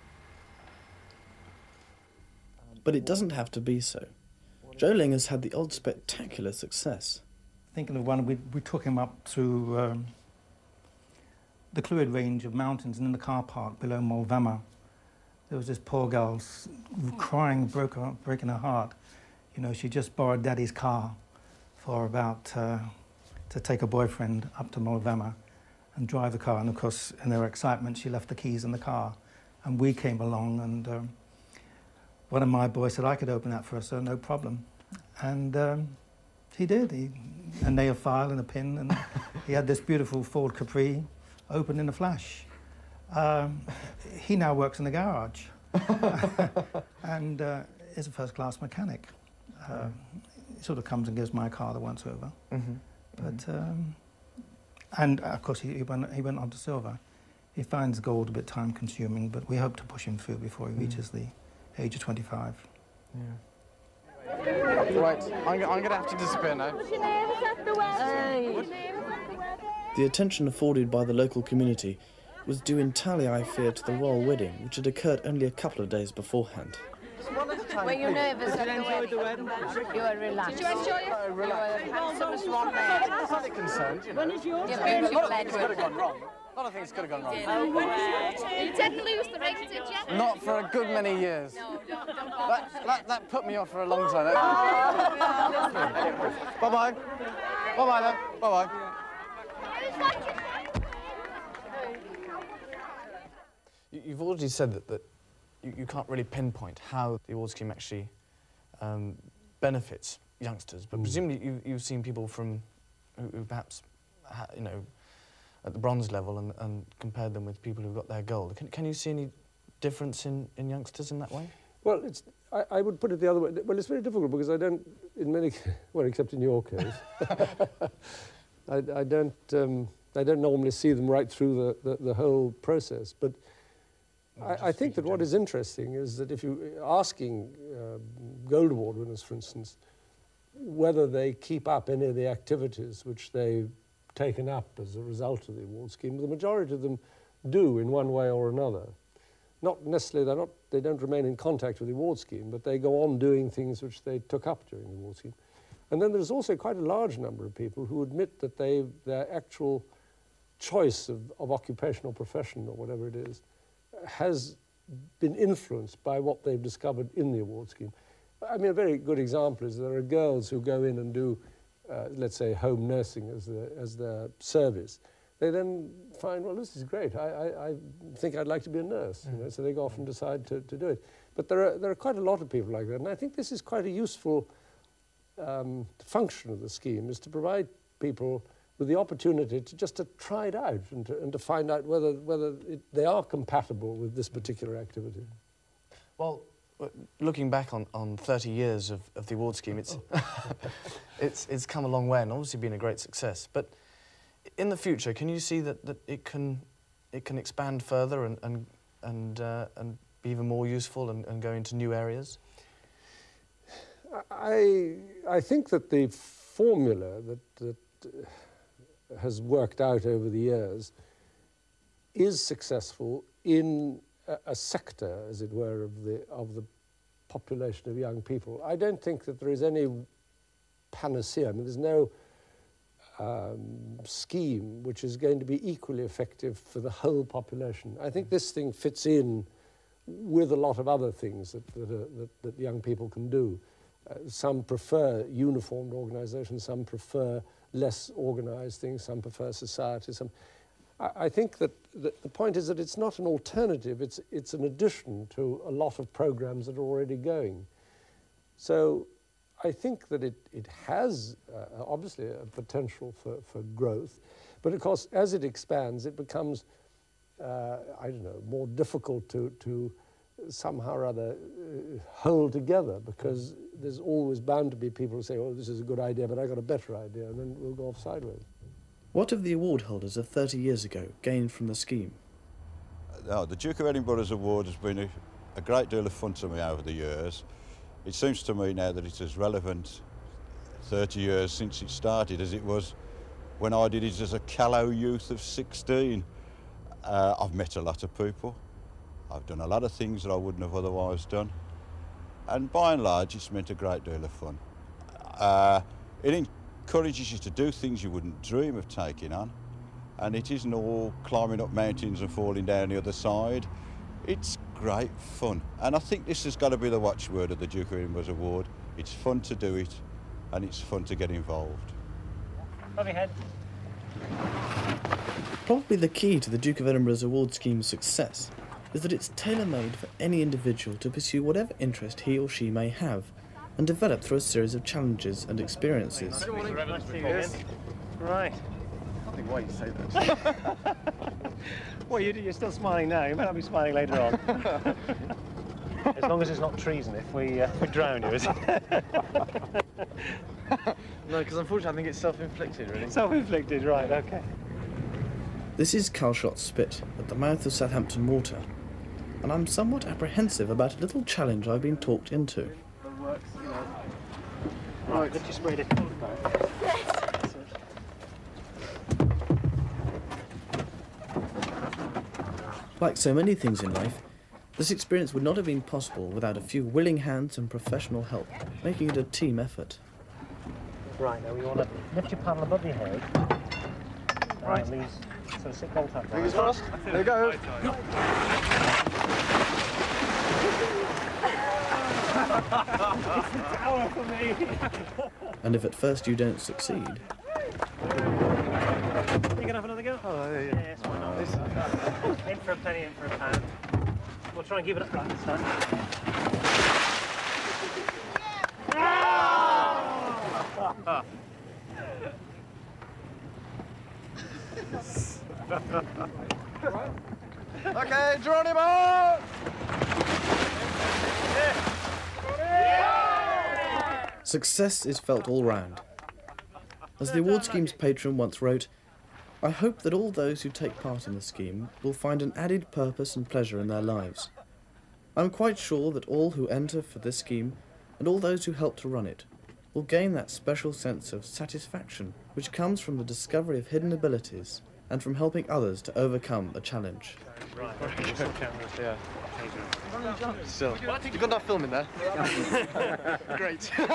S2: But it doesn't have to be so. Joe Ling has had the odd spectacular success.
S13: Thinking of one, we, we took him up to um, the Clwyd range of mountains, and in the car park below Mulvema, there was this poor girl crying, broke her, breaking her heart. You know, she just borrowed Daddy's car for about, uh, to take her boyfriend up to Mulvema and drive the car. And of course, in her excitement, she left the keys in the car. And we came along, and um, one of my boys said, I could open that for her, so no problem. And um, he did. He, a nail file and a pin, and he had this beautiful Ford Capri open in a flash. Um, he now works in the garage and uh, is a first-class mechanic. Uh, he sort of comes and gives my car the once over.
S1: Mm-hmm.
S13: But um, and of course he, he went he went on to silver. He finds gold a bit time-consuming, but we hope to push him through before he reaches the age of twenty-five.
S1: Yeah. Right, I'm, I'm going to have to disappear now.
S2: The attention afforded by the local community was due entirely, I fear, to the royal wedding, which had occurred only a couple of days beforehand.
S14: Were you nervous at the wedding? You were relaxed. Did you enjoy it?
S1: Uh, relaxed.
S14: You were handsomest one there.
S1: I'm slightly concerned, you know.
S14: When is yours?
S1: Yeah, a lot of things could have gone wrong. A lot of things could have gone wrong.
S14: You didn't lose the race, did you?
S1: Not for a good many years.
S14: No, don't, don't
S1: that, that, that put me off for a long time. Bye-bye. Bye-bye then. Bye-bye. You've already said that, that you, you can't really pinpoint how the award scheme actually um, benefits youngsters, but mm. presumably you, you've seen people from who, who perhaps, ha, you know, at the bronze level and, and compared them with people who got their gold. Can, can you see any difference in, in youngsters in that way?
S15: Well, it's, I, I would put it the other way. Well, it's very difficult because I don't, in many, well, except in your case, I, I don't, um, I don't normally see them right through the, the, the whole process. But I, I think that what is interesting is that if you asking uh, gold award winners, for instance, whether they keep up any of the activities which they've taken up as a result of the award scheme, the majority of them do in one way or another. Not necessarily, they're not, they don't remain in contact with the award scheme, but they go on doing things which they took up during the award scheme. And then there's also quite a large number of people who admit that they, their actual choice of, of occupation or profession or whatever it is has been influenced by what they've discovered in the award scheme. I mean, a very good example is there are girls who go in and do, uh, let's say, home nursing as, the, as their service. They then find, well, this is great. I, I, I think I'd like to be a nurse. You know, so they go off and decide to, to do it. But there are, there are quite a lot of people like that. And I think this is quite a useful um, function of the scheme is to provide people with the opportunity to just to try it out and to, and to find out whether, whether it, they are compatible with this particular activity.
S2: Well, looking back on, on thirty years of, of the award scheme, it's, it's, it's come a long way and obviously been a great success. But in the future, can you see that, that it, can, it can expand further and, and, and, uh, and be even more useful and, and go into new areas?
S15: I, I think that the formula that, that uh, has worked out over the years is successful in a, a sector, as it were, of the, of the population of young people. I don't think that there is any panacea. I mean, there's no um, scheme which is going to be equally effective for the whole population. I think this thing fits in with a lot of other things that, that, are, that, that young people can do. Uh, some prefer uniformed organisations, some prefer less organised things, some prefer society. Some, I, I think that the, the point is that it's not an alternative, it's, it's an addition to a lot of programmes that are already going. So I think that it, it has uh, obviously a potential for, for growth, but of course as it expands it becomes, uh, I don't know, more difficult to, to somehow or other uh, hold together, because there's always bound to be people who say, oh, this is a good idea, but I got a better idea, and then we'll go off sideways.
S2: What have the award holders of thirty years ago gained from the scheme?
S9: Oh, the Duke of Edinburgh's award has been a, a great deal of fun to me over the years. It seems to me now that it's as relevant thirty years since it started as it was when I did it as a callow youth of sixteen. Uh, I've met a lot of people. I've done a lot of things that I wouldn't have otherwise done. And by and large, it's meant a great deal of fun. Uh, it encourages you to do things you wouldn't dream of taking on. And it isn't all climbing up mountains and falling down the other side. It's great fun. And I think this has got to be the watchword of the Duke of Edinburgh's Award. It's fun to do it, and it's fun to get involved.
S5: Above your head.
S2: Probably the key to the Duke of Edinburgh's award scheme's success is that it's tailor-made for any individual to pursue whatever interest he or she may have and develop through a series of challenges and experiences.
S5: Right.
S11: I can't think why you say that.
S5: Well, you, you're still smiling now. You might not be smiling later on. As long as it's not treason if we, uh, we drown you, is it?
S11: No, because unfortunately I think it's self-inflicted, really.
S5: Self-inflicted, right, OK.
S2: This is Calshot Spit at the mouth of Southampton Water, and I'm somewhat apprehensive about a little challenge I've been talked into.
S5: Right, let's just spray it.
S2: Like so many things in life, this experience would not have been possible without a few willing hands and professional help, making it a team effort.
S5: Right, now we want to lift your paddle above your head. Right, leaves. So sit bolt up.
S11: Fingers crossed. There you go.
S5: It's a tower for me.
S2: And if at first you don't succeed...
S5: You gonna have another go?
S11: Oh, yeah, yeah.
S5: Yes, why not? In for a penny, in for a pound. We'll try and keep it up right this time.
S11: Okay, Geronimo!
S2: Success is felt all round. As the award scheme's patron once wrote, I hope that all those who take part in the scheme will find an added purpose and pleasure in their lives. I'm quite sure that all who enter for this scheme, and all those who help to run it, will gain that special sense of satisfaction which comes from the discovery of hidden abilities and from helping others to overcome a challenge.
S5: Right,
S11: yeah. Still. You got enough film in there? Great. You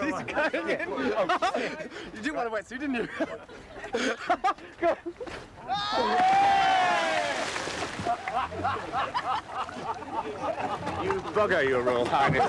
S11: didn't want a wetsuit, didn't you? Go.
S5: You bugger, Your Royal Highness.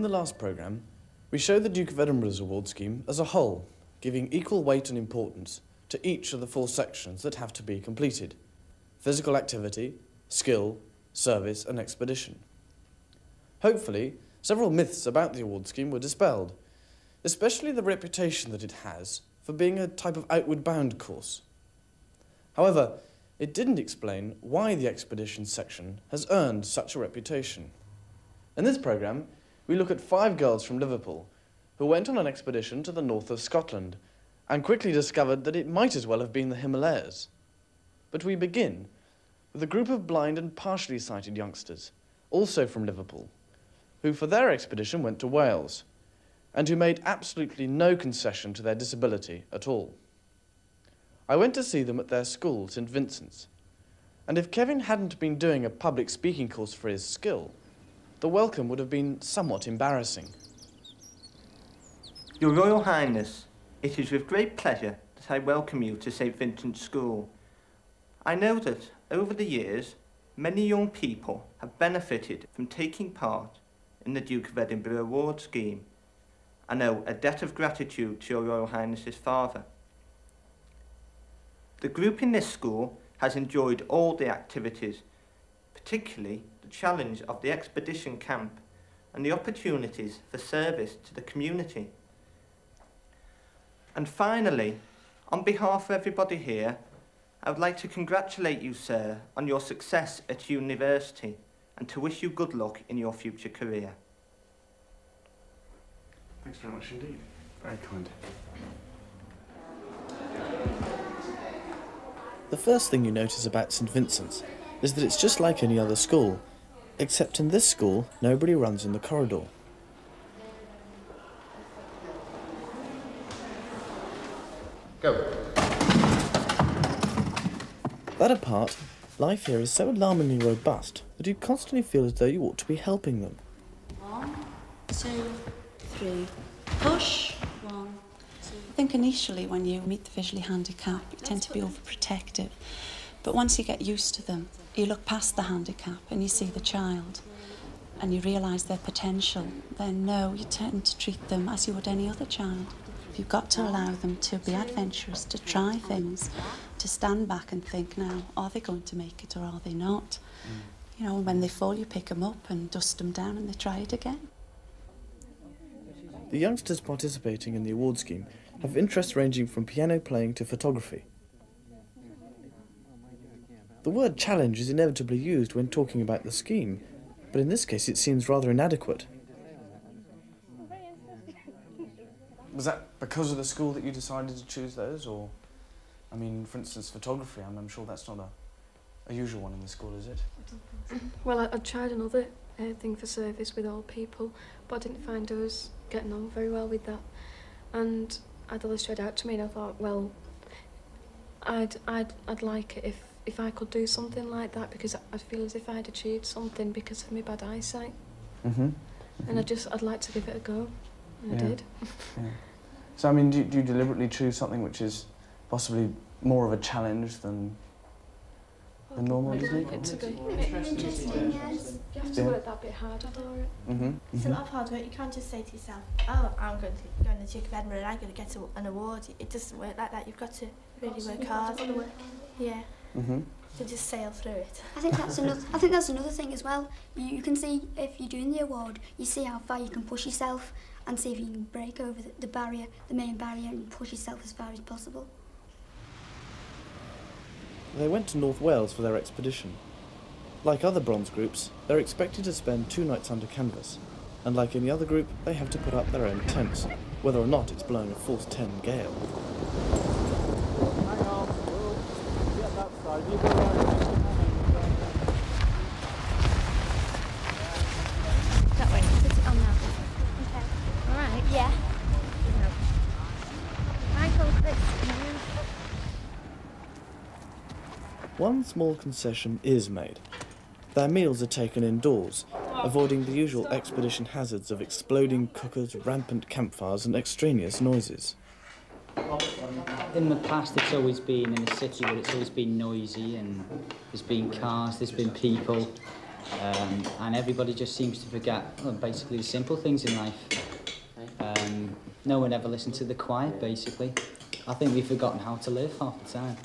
S2: last programme, we showed the Duke of Edinburgh's award scheme as a whole, giving equal weight and importance to each of the four sections that have to be completed: physical activity, skill, service and expedition. Hopefully, several myths about the award scheme were dispelled, especially the reputation that it has for being a type of outward bound course. However, it didn't explain why the expedition section has earned such a reputation. In this programme, we look at five girls from Liverpool who went on an expedition to the north of Scotland and quickly discovered that it might as well have been the Himalayas. But we begin with a group of blind and partially sighted youngsters, also from Liverpool, who for their expedition went to Wales, and who made absolutely no concession to their disability at all. I went to see them at their school, St Vincent's, and if Kevin hadn't been doing a public speaking course for his skill, the welcome would have been somewhat embarrassing.
S12: Your Royal Highness, it is with great pleasure that I welcome you to St Vincent's School. I know that, over the years, many young people have benefited from taking part in the Duke of Edinburgh Award Scheme. I owe a debt of gratitude to your Royal Highness's father. The group in this school has enjoyed all the activities, particularly the challenge of the expedition camp and the opportunities for service to the community. And finally, on behalf of everybody here, I would like to congratulate you, sir, on your success at university and to wish you good luck in your future career.
S11: Thanks very much indeed. Very kind.
S2: The first thing you notice about St Vincent's is that it's just like any other school, except in this school, nobody runs in the corridor.
S11: Go.
S2: That apart, life here is so alarmingly robust that you constantly feel as though you ought to be helping them.
S16: One, two, three. Push. One, two.
S18: I think initially when you meet the visually handicapped, you tend to be overprotective. But once you get used to them, you look past the handicap and you see the child and you realise their potential. Then no, you tend to treat them as you would any other child. You've got to allow them to be adventurous, to try things, to stand back and think, now, are they going to make it or are they not? Mm. You know, when they fall, you pick them up and dust them down and they try it again.
S2: The youngsters participating in the award scheme have interests ranging from piano playing to photography. The word challenge is inevitably used when talking about the scheme, but in this case it seems rather inadequate.
S1: Was that because of the school that you decided to choose those, or, I mean, for instance, photography, I'm, I'm sure that's not a, a usual one in the school, is it?
S8: Well, I, I tried another uh, thing for service with old people, but I didn't find I was getting on very well with that. And Adela strayed out to me and I thought, well, I'd, I'd, I'd like it if, if I could do something like that, because I'd feel as if I'd achieved something because of my bad eyesight.
S1: Mm-hmm. Mm-hmm.
S8: And I just, I'd like to give it a go. And
S1: yeah.
S8: I did.
S1: Yeah. So, I mean, do, do you deliberately choose something which is possibly more of a challenge than, than normal, do you think?
S8: It's a bit
S23: interesting, yes.
S8: You have to
S1: Yeah.
S8: work that bit harder for it.
S1: Mm-hmm.
S23: It's
S1: Mm-hmm.
S23: a lot of hard work. You can't just say to yourself, oh, I'm going to go on the Duke of Edinburgh and I'm going to get an award. It doesn't work like that. You've got to really work hard. Yeah.
S1: Mm-hmm.
S23: To just sail through it.
S19: I think that's another. I think that's another thing as well. You, you can see if you're doing the award, you see how far you can push yourself, and see if you can break over the, the barrier, the main barrier, and push yourself as far as possible.
S2: They went to North Wales for their expedition. Like other bronze groups, they're expected to spend two nights under canvas, and like any other group, they have to put up their own tents, whether or not it's blowing a force ten gale.
S15: Hang on, we'll get that side. You go right.
S23: That way. Put it on now. Okay. All right. Yeah. Michael, let's move.
S2: One small concession is made. Their meals are taken indoors, avoiding the usual expedition hazards of exploding cookers, rampant campfires and extraneous noises.
S20: In the past, it's always been in a city where it's always been noisy and there's been cars, there's been people. Um, and everybody just seems to forget well, basically the simple things in life. Um, no one ever listened to the quiet, basically. I think we've forgotten how to live half the time.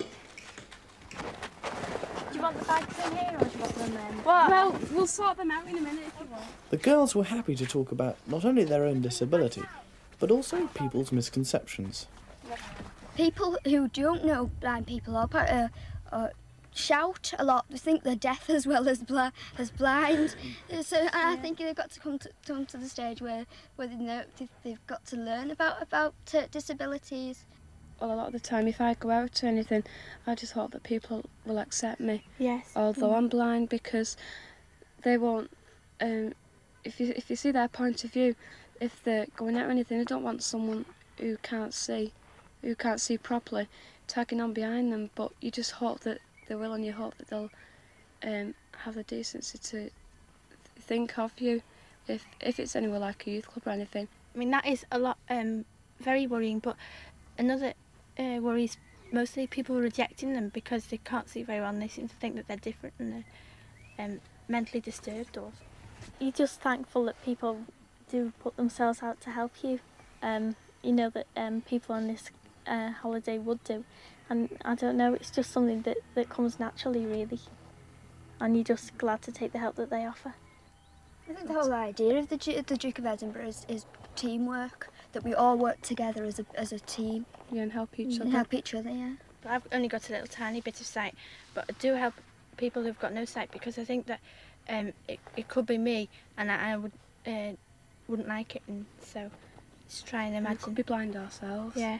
S3: Do you want the bags in here or do you want them in?
S8: Well, well, we'll sort them out in a minute if you want.
S2: The girls were happy to talk about not only their own disability, but also people's misconceptions.
S19: People who don't know blind people are, uh, uh, shout a lot. They think they're deaf as well as, bl as blind. So and I think they've got to come to, come to the stage where, where they know they've, they've got to learn about, about uh, disabilities.
S8: Well, a lot of the time, if I go out or anything, I just hope that people will accept me.
S3: Yes.
S8: Although
S3: Mm.
S8: I'm blind, because they won't. Um, if you if you see their point of view, if they're going out or anything, they don't want someone who can't see, who can't see properly, tagging on behind them. But you just hope that they will, and you hope that they'll um, have the decency to think of you, if if it's anywhere like a youth club or anything.
S23: I mean, that is a lot, um, very worrying. But another uh, worry is mostly people rejecting them because they can't see very well and they seem to think that they're different and they're um, mentally disturbed. Or
S3: You're just thankful that people do put themselves out to help you. Um, you know that um, people on this uh, holiday would do. And I don't know, it's just something that, that comes naturally, really. And you're just glad to take the help that they offer.
S19: I think the whole idea of the, Du the Duke of Edinburgh is, is teamwork, that we all work together as a, as a team.
S8: Yeah, and help each
S19: and
S8: other.
S19: help each other, yeah.
S23: I've only got a little tiny bit of sight, but I do help people who've got no sight because I think that um, it, it could be me and I, I would, uh, wouldn't like it, and so just try and imagine.
S8: We could be blind ourselves.
S23: Yeah.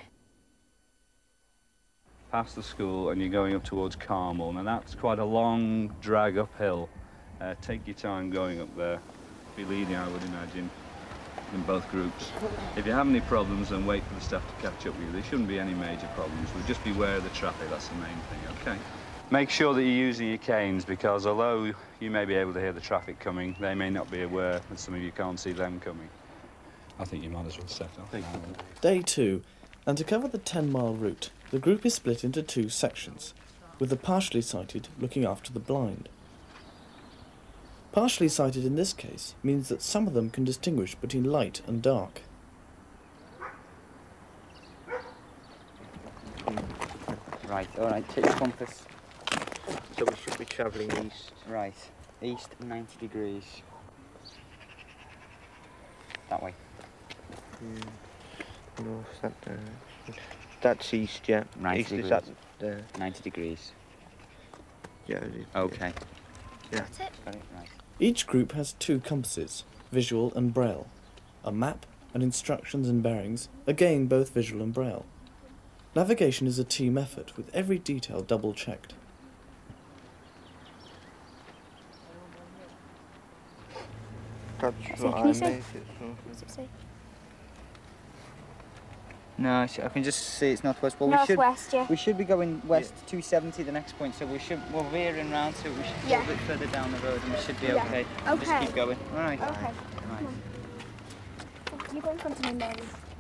S7: Past the school and you're going up towards Carmel, and that's quite a long drag uphill. Uh, take your time going up there. Be leading, I would imagine, in both groups. If you have any problems, then wait for the staff to catch up with you. There shouldn't be any major problems. We'll just be aware of the traffic, that's the main thing, okay? Make sure that you're using your canes, because although you may be able to hear the traffic coming, they may not be aware that some of you can't see them coming. I think you might as well set off.
S2: Day two, and to cover the ten mile route, the group is split into two sections, with the partially sighted looking after the blind. Partially sighted in this case means that some of them can distinguish between light and dark.
S17: Right, all right, take your compass.
S12: So we should be travelling east.
S17: Right, east ninety degrees. That way.
S12: Mm. North, that, uh, that's east, yeah.
S17: ninety
S12: east
S17: degrees.
S12: is that there.
S17: ninety degrees.
S12: Yeah. It,
S17: okay.
S12: Yeah.
S17: That's it. Got it, right.
S2: Each group has two compasses, visual and braille, a map and instructions and bearings, again both visual and braille. Navigation is a team effort with every detail double checked.
S12: That's
S3: That's
S12: what
S3: it.
S12: I
S3: Can you see?
S12: made it from.
S3: What's it say?
S17: No, I sh- I can just see it's northwest. Well,
S3: Northwest,
S17: we should
S3: yeah.
S17: we should be going west two seventy the next point, so we should we're veering round, so we should
S3: Yeah.
S17: go a bit further down the road, and we should be
S3: Yeah.
S17: okay.
S3: Okay.
S17: Just keep going. All right.
S3: Okay.
S17: Right.
S3: Come on. You go in front of me, Mary.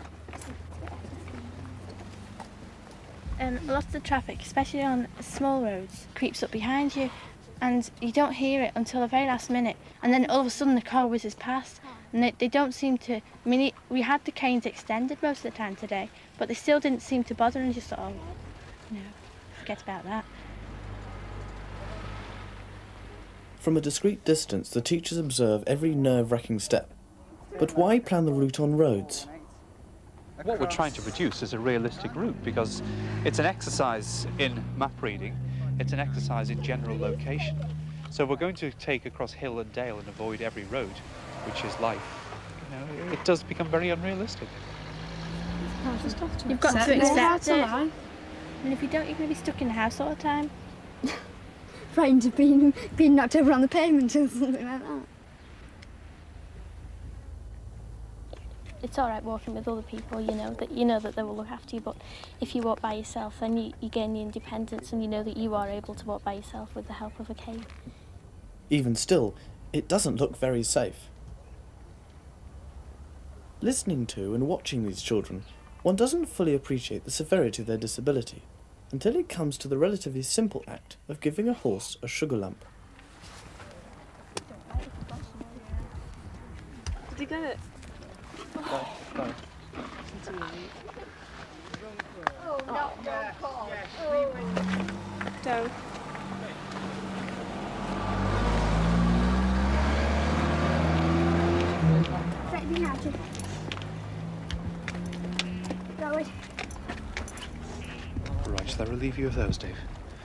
S23: Um, lots of traffic, especially on small roads, creeps up behind you and you don't hear it until the very last minute, and then all of a sudden the car whizzes past and they, they don't seem to, I mean, it, we had the canes extended most of the time today, but they still didn't seem to bother, and just thought, oh, no, forget about that.
S2: From a discreet distance, the teachers observe every nerve-wracking step. But why plan the route on roads?
S21: What we're trying to produce is a realistic route, because it's an exercise in map reading, it's an exercise in general location. So we're going to take across hill and dale and avoid every road, which is life. You know, it does become very unrealistic.
S23: You've got
S3: Accept
S23: to
S3: it.
S23: accept
S3: That's a
S23: it.
S3: lie.
S23: And if you don't, you're going to be stuck in the house all the time.
S19: Frightened of being, being knocked over on the pavement or something like that.
S3: It's all right walking with other people, you know, that you know that they will look after you, but if you walk by yourself, then you, you gain the independence, and you know that you are able to walk by yourself with the help of a cane.
S2: Even still, it doesn't look very safe. Listening to and watching these children, one doesn't fully appreciate the severity of their disability until it comes to the relatively simple act of giving a horse a sugar lump.
S8: Did you get it?
S5: Go, go.
S19: Oh, no, no, call.
S8: Don't.
S19: Right behind you. Forward.
S21: Right, shall I relieve you of those, Dave?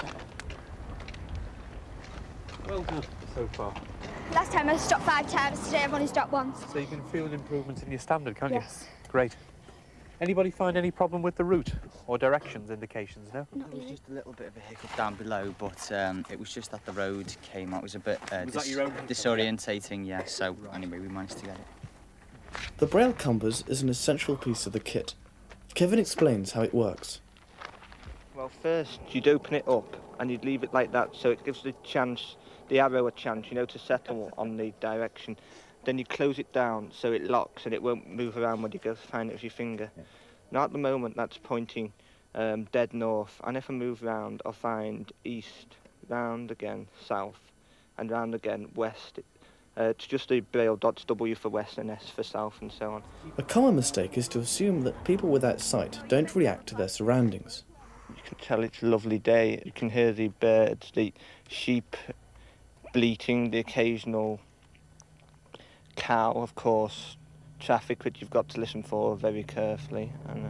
S21: Well done so far.
S19: Last time I stopped five times, today I've only stopped once.
S21: So you can feel an improvement in your standard, can't
S19: Yes.
S21: you? Great. Anybody find any problem with the route or directions indications, no?
S17: There was just a little bit of a hiccup down below, but um, it was just that the road came out. It was a bit uh,
S21: Was that
S17: dis
S21: your own hiccup?
S17: disorientating, yeah. So anyway, we managed to get it.
S2: The braille compass is an essential piece of the kit. Kevin explains how it works.
S12: Well, first you'd open it up and you'd leave it like that, so it gives the chance, the arrow a chance, you know, to settle on the direction. Then you close it down so it locks and it won't move around when you go to find it with your finger. Yeah. Now at the moment that's pointing um, dead north, and if I move round I'll find east, round again south, and round again west. Uh, it's just the braille dots, W for west and S for south and so on.
S2: A common mistake is to assume that people without sight don't react to their surroundings.
S12: You can tell it's a lovely day. You can hear the birds, the sheep bleating, the occasional cow, of course, traffic which you've got to listen for very carefully. And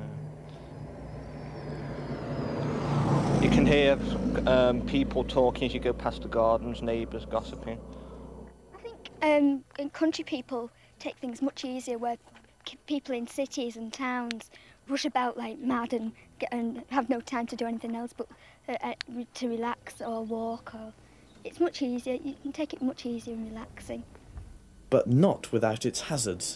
S12: uh, you can hear um, people talking as you go past the gardens, neighbours gossiping.
S19: Um, and country people take things much easier, where people in cities and towns rush about like mad and, get, and have no time to do anything else but uh, uh, to relax or walk. Or it's much easier. You can take it much easier and relaxing.
S2: But not without its hazards.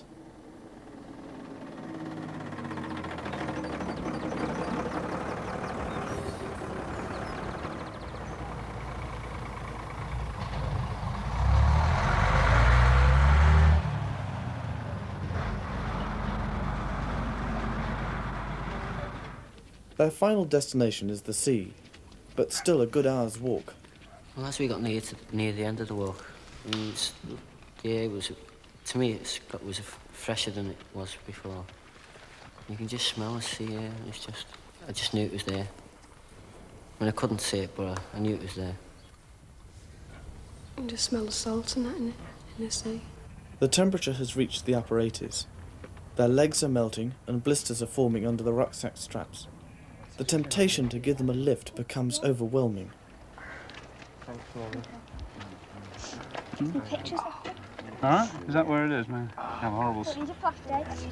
S2: Their final destination is the sea, but still a good hour's walk.
S4: Well, as we got near to near the end of the walk, and the air was, to me, it was fresher than it was before. You can just smell the sea air. It's just, I just knew it was there. I mean, I couldn't see it, but I, I knew it was there.
S8: You can just smell the salt and that in, in the sea.
S2: The temperature has reached the upper eighties. Their legs are melting and blisters are forming under the rucksack straps. The temptation to give them a lift becomes overwhelming.
S19: Some pictures of them.
S7: Huh? Is that where it is, man? How horrible.
S19: These are flash dates.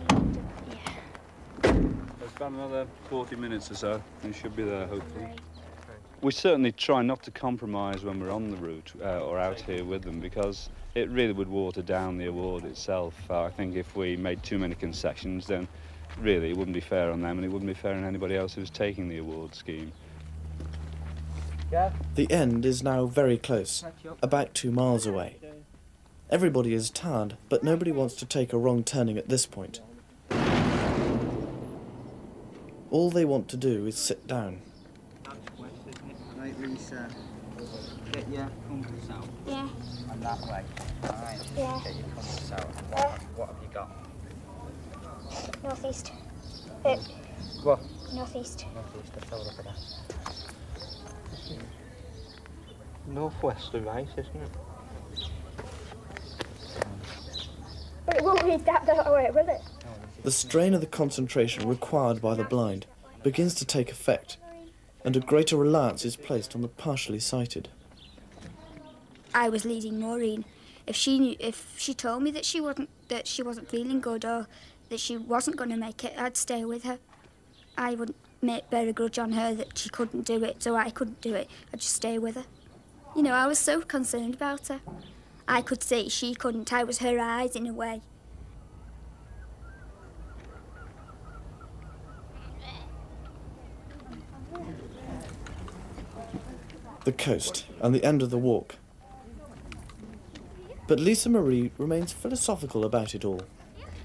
S7: It's about another forty minutes or so. We should be there, hopefully. We certainly try not to compromise when we're on the route uh, or out here with them, because it really would water down the award itself. Uh, I think if we made too many concessions, then really it wouldn't be fair on them, and it wouldn't be fair on anybody else who's taking the award scheme.
S2: The end is now very close, about two miles away. Everybody is tired, but nobody wants to take a wrong turning at this point. All they want to do is sit down.
S17: Right, Lisa. Get your compass out.
S19: Yeah.
S17: And that way. All right.
S19: Yeah.
S17: Get your compass out. And what, what have you got?
S19: Northeast. Uh,
S17: What?
S19: northeast.
S17: Northeast. Let's have a look at that.
S12: Northwest of right, isn't it?
S19: But it won't read that that way, will it?
S2: The strain of the concentration required by the blind begins to take effect, and a greater reliance is placed on the partially sighted.
S19: I was leading Maureen. If she knew, if she told me that she wasn't that she wasn't feeling good or that she wasn't going to make it, I'd stay with her. I wouldn't make, bear a grudge on her that she couldn't do it, so I couldn't do it. I'd just stay with her. You know, I was so concerned about her. I could see she couldn't. I was her eyes in a way.
S2: The coast and the end of the walk. But Lisa Marie remains philosophical about it all.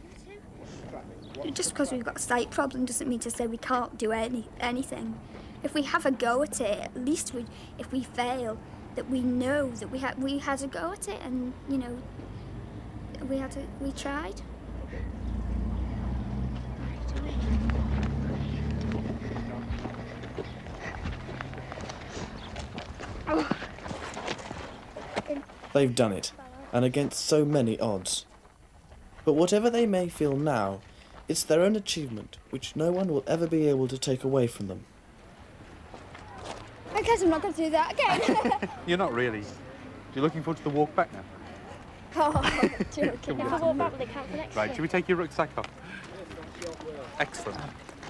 S19: Just because we've got a sight problem doesn't mean to say we can't do any anything. If we have a go at it, at least we, if we fail, that we know that we had we had a go at it, and you know, we had a, we tried.
S2: They've done it, and against so many odds. But whatever they may feel now, it's their own achievement, which no one will ever be able to take away from them.
S19: I guess I'm not going to do that again.
S21: You're not really. You're looking forward to the walk back now?
S19: Oh, joking.
S21: Come
S19: If
S21: on.
S19: I walk back, will it count for next
S21: Right,
S19: year?
S21: should we take your rucksack off? Excellent.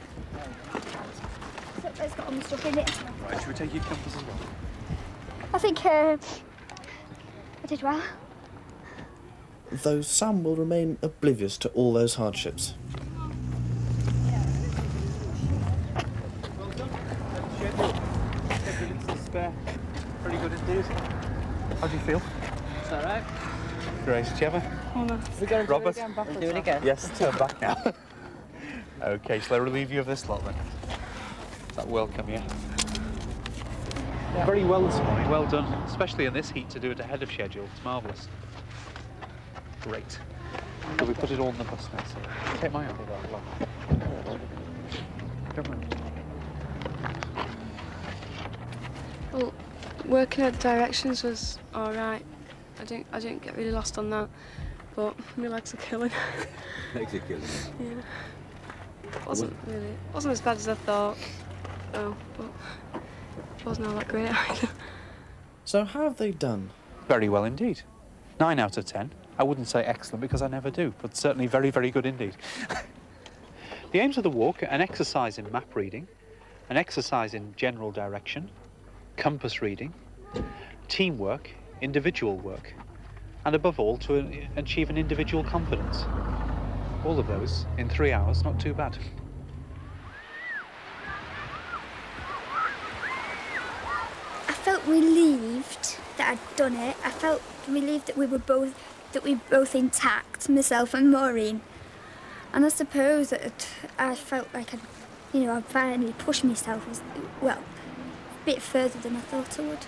S19: So it's got all my stuff in it.
S21: Right, should we take your compass as well?
S19: I think uh, I did well.
S2: Though some will remain oblivious to all those hardships.
S21: Pretty good indeed. How do you feel?
S17: It's all right.
S21: Great. Do you have
S17: Oh, no.
S21: a...
S17: We're
S21: Robert?
S17: Do it again, backwards. Do it again.
S21: Yes, turn back now. Okay, shall I relieve you of this lot then? Does that welcome you? Yeah. Very well this morning, well done. Especially in this heat to do it ahead of schedule. It's marvellous. Great. So we put it all in the bus now, so take my hand. Don't mind.
S8: Well, working out the directions was all right. I didn't, I didn't get really lost on that, but my legs are killing.
S9: Legs are killing.
S8: Yeah. Wasn't really, wasn't as bad as I thought. Oh, but it wasn't all that great either.
S2: So how have they done?
S21: Very well indeed. Nine out of ten. I wouldn't say excellent because I never do, but certainly very, very good indeed. The aims of the walk are an exercise in map reading, an exercise in general direction, compass reading, teamwork, individual work, and above all to an, achieve an individual confidence. All of those in three hours, not too bad.
S19: I felt relieved that I'd done it. I felt relieved that we were both that we were both intact, myself and Maureen. And I suppose that I felt like I'd, you know, I'd finally pushed myself as well, a bit further than I thought I would.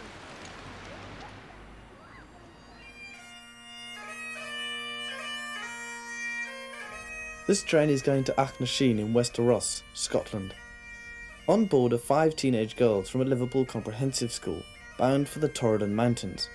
S2: This train is going to Achnasheen in Wester Ross, Scotland. On board are five teenage girls from a Liverpool comprehensive school, bound for the Torridon Mountains.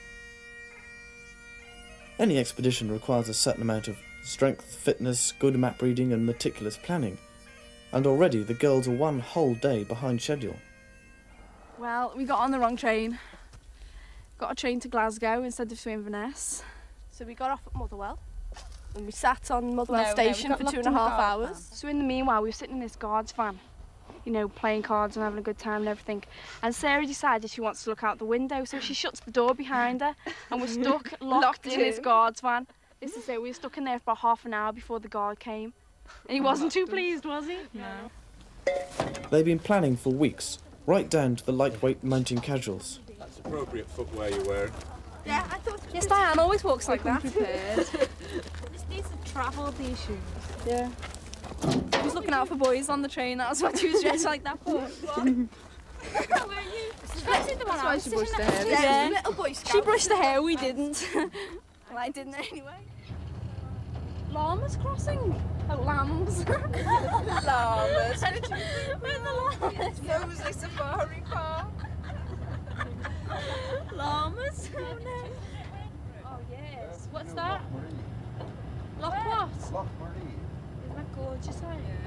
S2: Any expedition requires a certain amount of strength, fitness, good map reading and meticulous planning, and already the girls are one whole day behind schedule.
S8: Well, we got on the wrong train. Got a train to Glasgow instead of to Inverness. So we got off at Motherwell. And we sat on Motherwell
S14: No, no,
S8: station
S14: we got
S8: for
S14: locked
S8: two and a
S14: in the
S8: half
S14: guard
S8: hours. So in the meanwhile, we were sitting in this guard's van, you know, playing cards and having a good time and everything. And Sarah decided she wants to look out the window, so she shuts the door behind her, and we're stuck, locked,
S14: Locked
S8: in
S14: in.
S8: this guard's van. This is it, we were stuck in there for about half an hour before the guard came. And he wasn't too pleased, was he? No.
S2: They've been planning for weeks, right down to the lightweight mountain casuals.
S9: That's appropriate footwear you're wearing.
S8: Yeah, I thought. Yes, Diane always walks like that.
S14: Just need to travel these shoes.
S8: Yeah. She was looking out for boys on the train. That was what she was dressed like that for.
S14: That's why she brushed her hair.
S8: Yeah.
S14: Little Boy Scout.
S8: She brushed the hair. We didn't. Well, I didn't anyway. Llamas crossing. Oh, lambs.
S14: Llamas.
S8: Where are the llamas?
S14: Moseley Safari Park.
S8: Llamas. Oh no. Oh yes. What's that? Loch what?
S9: Loch Marie.
S8: Isn't that gorgeous? Aren't you?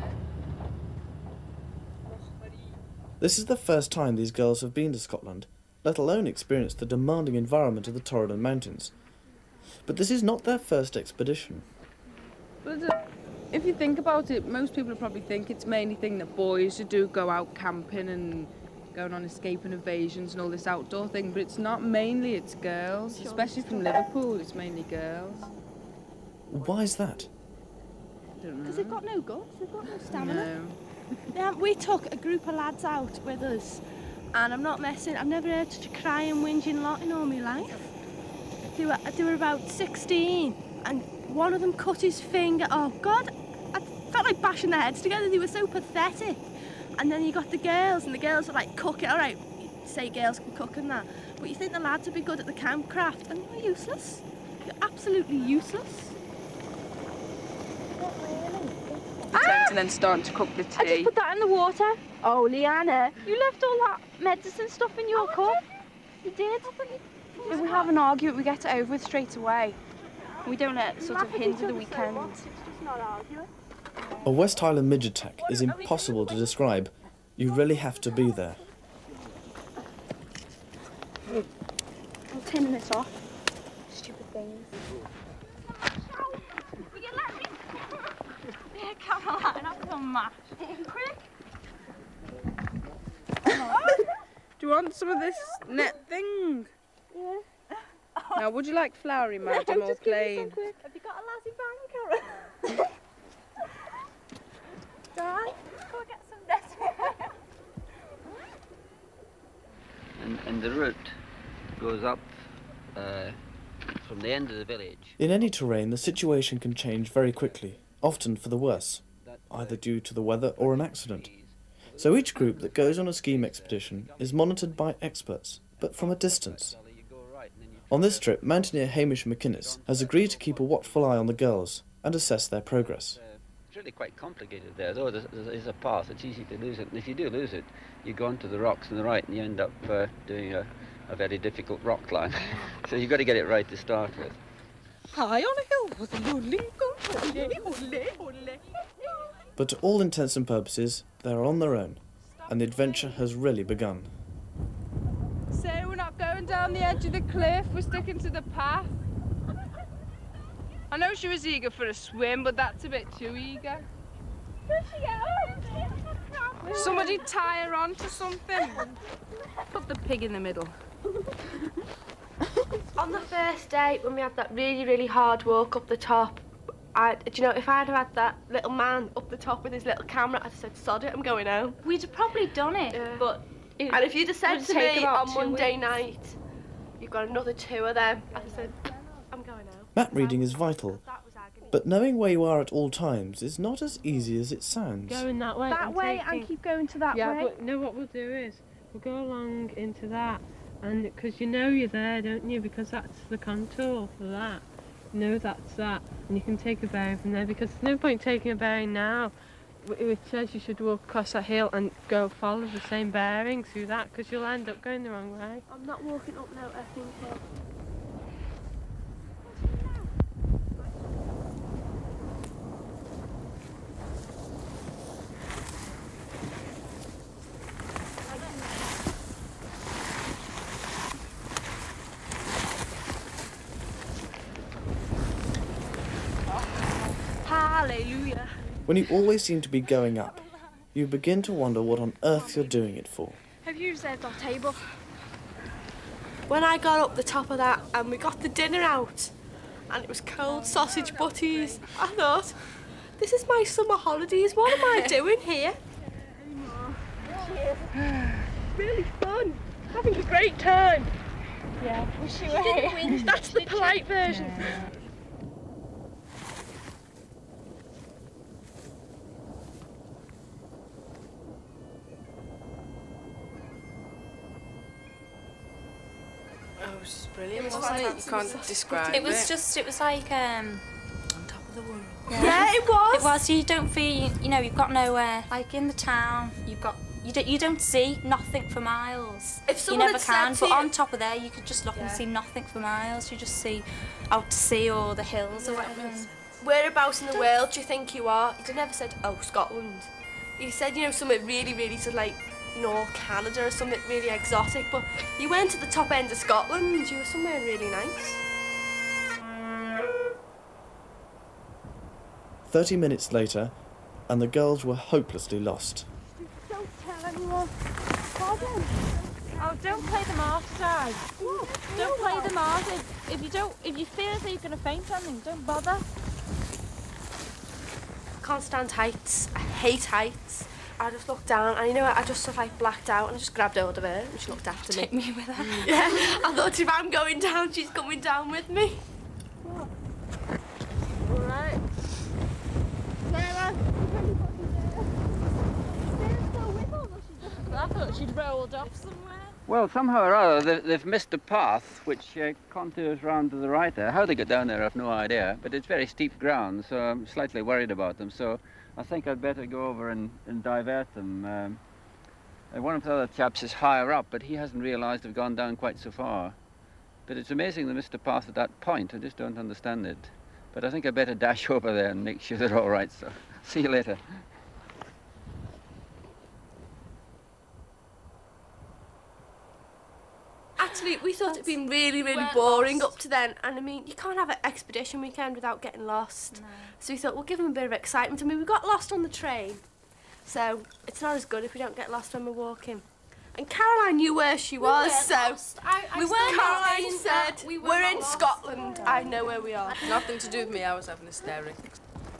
S2: This is the first time these girls have been to Scotland, let alone experienced the demanding environment of the Torridon Mountains. But this is not their first expedition.
S6: But uh, if you think about it, most people probably think it's mainly thing that boys should do, go out camping and going on escape and evasions and all this outdoor thing, but it's not mainly, it's girls, especially from Liverpool, it's mainly girls.
S2: Why is that?
S8: Because they've got no guts, they've got no stamina.
S6: No.
S23: Yeah, we took a group of lads out with us, and I'm not messing, I've never heard such a crying, whinging lot in all my life. They were, they were about sixteen, and one of them cut his finger. Oh God, I felt like bashing their heads together. They were so pathetic. And then you got the girls, and the girls were like cooking. All right, you say girls can cook and that, but you think the lads would be good at the campcraft, and you're useless. You're absolutely useless.
S8: Ah!
S6: and then starting to cook the tea.
S23: I just put that in the water. Oh, Leanna, you left all that medicine stuff in your cup. You did. If we have an argument, we get it over with straight away. We don't let it sort of hinder the weekend.
S2: A West Highland midge attack is impossible to describe. You really have to be there.
S23: I'm turning this off. Stupid things. Yeah, Caroline, I've done mash. Quick!
S6: Do you want some of this net thing?
S23: Yeah.
S6: Now, would you like flowery, madam, or plain?
S23: Have you got a lassie bang, Carol? Dad, go get some net.
S4: And, and the route goes up uh, from the end of the village.
S2: In any terrain, the situation can change very quickly, often for the worse, either due to the weather or an accident. So each group that goes on a skiing expedition is monitored by experts, but from a distance. On this trip, mountaineer Hamish McInnes has agreed to keep a watchful eye on the girls and assess their progress.
S4: It's really quite complicated there, though. There's, there's a path, it's easy to lose it, and if you do lose it, you go onto the rocks on the right and you end up uh, doing a, a very difficult rock climb. So you've got to get it right to start with.
S6: High on a hill was a Lincoln.
S2: But to all intents and purposes, they're on their own, and the adventure has really begun.
S6: So we're not going down the edge of the cliff, we're sticking to the path. I know she was eager for a swim, but that's a bit too eager. Somebody tie her on to something. Put the pig in the middle.
S23: On the first day, when we had that really, really hard walk up the top, I, do you know, if I'd have had that little man up the top with his little camera, I'd have said, sod it, I'm going home.
S16: We'd have probably done it,
S23: Yeah.
S16: but... It
S23: And if you'd have said
S16: would
S23: to
S16: take
S23: me
S16: about
S23: on
S16: two
S23: Monday
S16: weeks.
S23: night, you've got another two of them, I'd have said, I'm going home.
S2: Map reading is vital, but knowing where you are at all times is not as easy as it sounds.
S10: Going that way.
S23: That
S10: and
S23: way
S10: taking...
S23: and keep going to that
S10: yeah,
S23: way.
S10: Yeah, but no, what we'll do is we'll go along into that, and because you know you're there, don't you? Because that's the contour for that. You know that's that, and you can take a bearing from there. Because there's no point taking a bearing now. It says you should walk across that hill and go follow the same bearing through that, because you'll end up going the wrong way.
S23: I'm not walking up now, I think. So. Hallelujah.
S2: When you always seem to be going up, you begin to wonder what on earth you're doing it for.
S23: Have you reserved our table? When I got up the top of that and we got the dinner out and it was cold sausage butties, I thought, this is my summer holidays, what am I doing here? Really fun, having a great time. Yeah, wish you were. That's the polite version.
S13: Oh, it was just brilliant.
S16: It was
S13: wasn't it?
S16: fantastic.
S13: You can't describe it.
S16: It was just, it was like, um...
S13: on top of the world.
S16: Yeah.
S23: Yeah, it was.
S16: It was. You don't feel, you know, you've got nowhere. Like in the town, you've got, you don't, you don't see nothing for miles.
S23: If
S16: you
S23: someone
S16: never
S23: had
S16: can.
S23: said
S16: But
S23: to you-
S16: on top of there, you could just look
S23: Yeah.
S16: and see nothing for miles. You just see out to sea or the hills or whatever.
S23: Whereabouts in the world do you think you are? He never said, oh, Scotland. He said, you know, something really, really sort of like, you know, Canada or something really exotic, but you went to the top end of Scotland, you were somewhere really nice.
S2: Thirty minutes later, and the girls were hopelessly lost.
S23: Don't tell anyone. Pardon?
S10: Oh, don't play the martyrdom. Don't play the martyr. If you don't, if you feel as though you're going to faint something, don't bother.
S23: I can't stand heights. I hate heights. I just looked down and you know what, I just sort of like blacked out and I just grabbed hold of her and she looked after
S16: Take
S23: me.
S16: me with her.
S23: Yeah, I thought if I'm going down, she's coming down with me.
S10: All right. I thought she'd rolled off somewhere.
S4: Well, somehow or other, they- they've missed a path which uh, contours round to the right there. How they got down there, I've no idea. But it's very steep ground, so I'm slightly worried about them. So
S11: I think I'd better go over and, and divert them. Um, uh, one of the other chaps is higher up, but he hasn't realised they've gone down quite so far. But it's amazing they missed a path at that point. I just don't understand it. But I think I'd better dash over there and make sure they're all right, so see you later.
S18: Actually, we thought it'd been really, really boring up to then, and I mean, you can't have an expedition weekend without getting lost. No. So we thought we'll give them a bit of excitement. I mean, we got lost on the train, so it's not as good if we don't get lost when we're walking. And Caroline knew where she
S23: We
S18: was,
S23: weren't
S18: so
S23: lost. I- I
S18: we
S23: still
S18: weren't. Caroline
S23: maintain
S18: said,
S23: that we were
S18: "We're
S23: not
S18: in
S23: lost."
S18: Scotland. I know where we are."
S13: Nothing to do with me. I was having hysterics.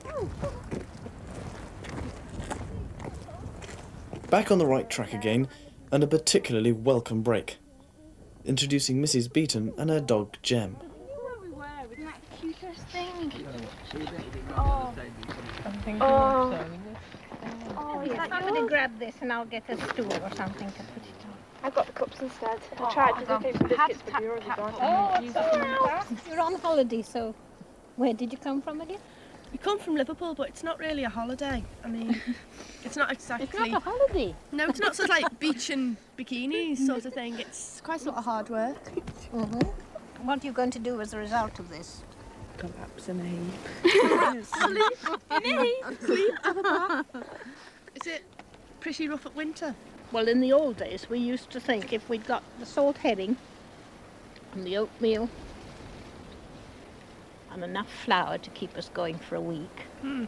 S2: Back on the right track again, and a particularly welcome break. Introducing Missus Beaton and her dog, Jem.
S14: Isn't that the cutest thing?
S23: Oh.
S14: Oh.
S23: Oh,
S14: yes. I'm going to grab this and I'll get a stool or something to put it on.
S23: I got the cups instead. I
S14: Oh,
S23: tried
S14: I
S23: to
S14: got
S23: do some
S14: hat,
S23: biscuits, but
S14: tap,
S23: you're already
S14: tap,
S23: gone.
S14: Oh, it's all right. You're on holiday, so where did you come from again?
S18: We come from Liverpool, but it's not really a holiday. I mean, it's not exactly...
S14: It's not a holiday.
S18: No, it's not sort of like beach and bikinis sort of thing. It's quite a lot of hard work.
S14: Mm-hmm. What are you going to do as a result of this?
S18: Collapse in a heap. Sleep in a heap. Sleep, have a bath. Is it pretty rough at winter?
S14: Well, in the old days, we used to think if we'd got the salt herring and the oatmeal and enough flour to keep us going for a week.
S18: Hmm.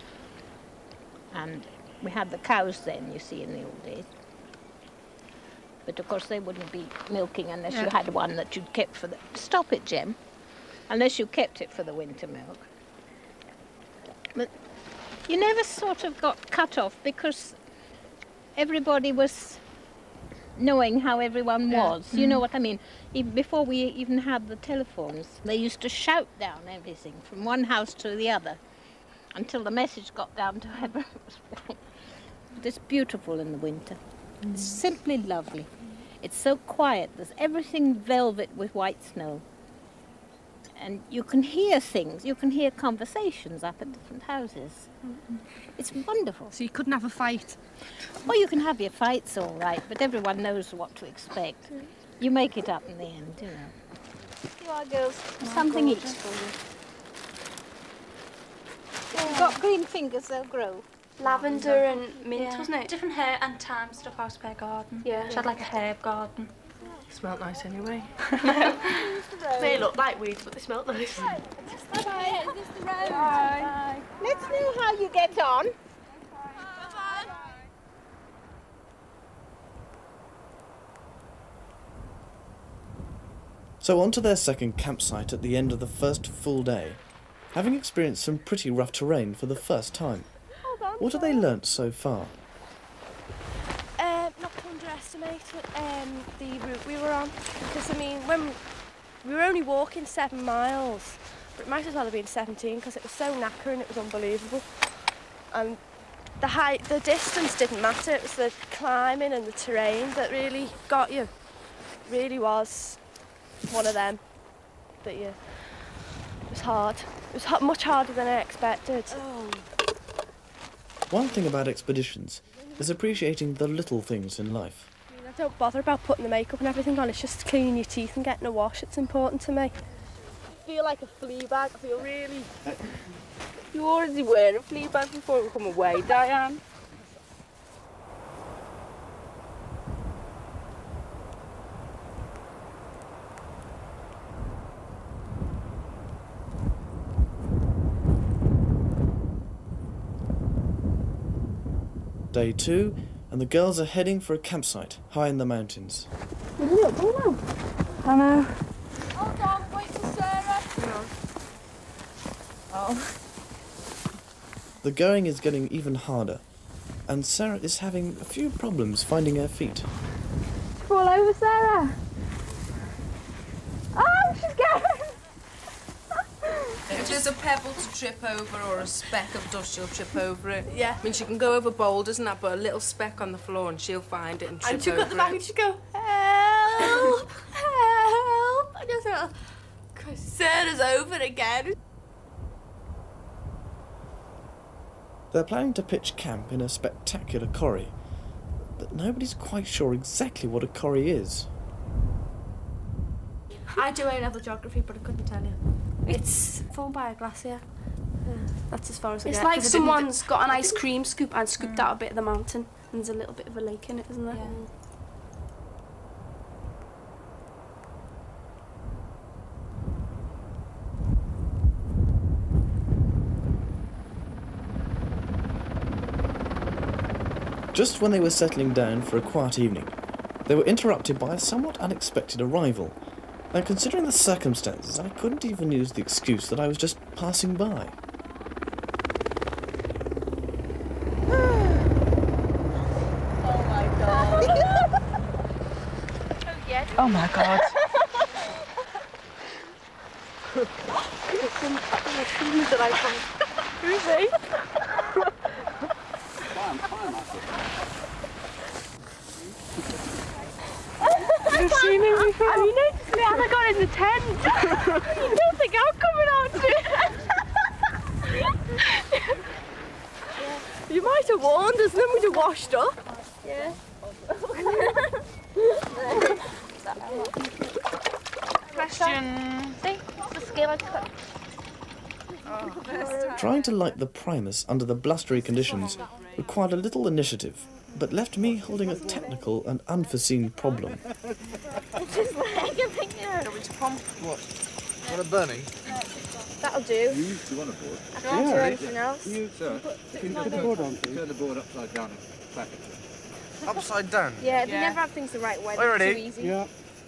S14: And we had the cows then, you see, in the old days. But of course they wouldn't be milking unless you
S18: Yeah.
S14: had one that you'd kept for the... Stop it, Jem. Unless you kept it for the winter milk. But you never sort of got cut off because everybody was knowing how everyone
S18: Yeah.
S14: was. You know
S18: Mhm.
S14: what I mean? Even before we even had the telephones, they used to shout down everything from one house to the other until the message got down to whoever it was from. But it's beautiful in the winter. It's simply lovely. It's so quiet. There's everything velvet with white snow. And you can hear things. You can hear conversations up at different houses. It's wonderful.
S18: So you couldn't have a fight?
S14: Well, you can have your fights all right, but everyone knows what to expect. You make it up in the end, you know.
S23: You are, girls.
S14: Something each
S23: gorgeous.
S14: for you. If you've got green fingers, they'll grow.
S23: Lavender and mint,
S16: Yeah.
S23: wasn't it?
S16: Different hair and thyme stuff out of her garden.
S23: Yeah.
S16: She had like a herb garden.
S18: Smelled nice anyway.
S23: They
S18: look like weeds, but they smelled nice.
S14: Bye. Is this the road? Bye. Let's know how you get on.
S2: So on to their second campsite at the end of the first full day, having experienced some pretty rough terrain for the first time. What have they learnt so far?
S23: Um, not to underestimate um, the route we were on, because I mean, when we were only walking seven miles, but it might as well have been seventeen because it was so knackering, it was unbelievable. And the height, the distance didn't matter. It was the climbing and the terrain that really got you. Really was one of them that you. It was hard. It was h- much harder than I expected. Oh.
S2: One thing about expeditions is appreciating the little things in life.
S23: I mean, I don't bother about putting the makeup and everything on. It's just cleaning your teeth and getting a wash. It's important to me. I feel like a flea bag. I feel really.
S6: You already wear a flea bag before we come away, Diane.
S2: Day two, and the girls are heading for a campsite high in the mountains.
S23: I know.
S18: Hold on, wait for Sarah.
S23: Oh.
S2: The going is getting even harder, and Sarah is having a few problems finding her feet.
S23: Fall over, Sarah. Oh, she's going.
S13: If there's a pebble to trip over or a speck of dust, she'll trip over it.
S23: Yeah.
S13: I mean, she can go over boulders and that, but a little speck on the floor and she'll find it and trip
S23: And she
S13: over
S23: got the bag
S13: it.
S23: and she go, help, help. I just thought, Sarah's over again.
S2: They're planning to pitch camp in a spectacular corrie, but nobody's quite sure exactly what a corrie is.
S18: I do A-level geography, but I couldn't tell you. It's formed by a glacier. Yeah, that's as far as I
S19: It's
S18: get.
S19: like
S18: 'Cause I didn't-
S19: someone's got an ice cream scoop and scooped out a bit of the mountain, and there's a little bit of a lake in it, isn't there?
S18: Yeah.
S2: Just when they were settling down for a quiet evening, they were interrupted by a somewhat unexpected arrival, and considering the circumstances, I couldn't even use the excuse that I was just passing by.
S19: Oh my god.
S6: Oh my god.
S19: Who's he?
S10: You've seen him before?
S19: Have you noticed me as I got in the tent? You don't think I'm coming out too? You might have warned us, then we'd have washed up. Yeah.
S23: Question. See? What's the scale I took?
S2: Trying to light the primus under the blustery conditions required a little initiative, but left me holding a technical and unforeseen problem.
S19: It's just like a thing there.
S2: What? What a burning?
S19: That'll do.
S7: You, you want a board?
S19: I can't do anything else.
S7: You, sir, can you put the board on, please? Turn the board upside down and clap it.
S2: Upside down?
S19: Yeah, they never have things the right way.
S2: We're
S19: They're
S2: ready.
S19: too easy.
S1: Yeah.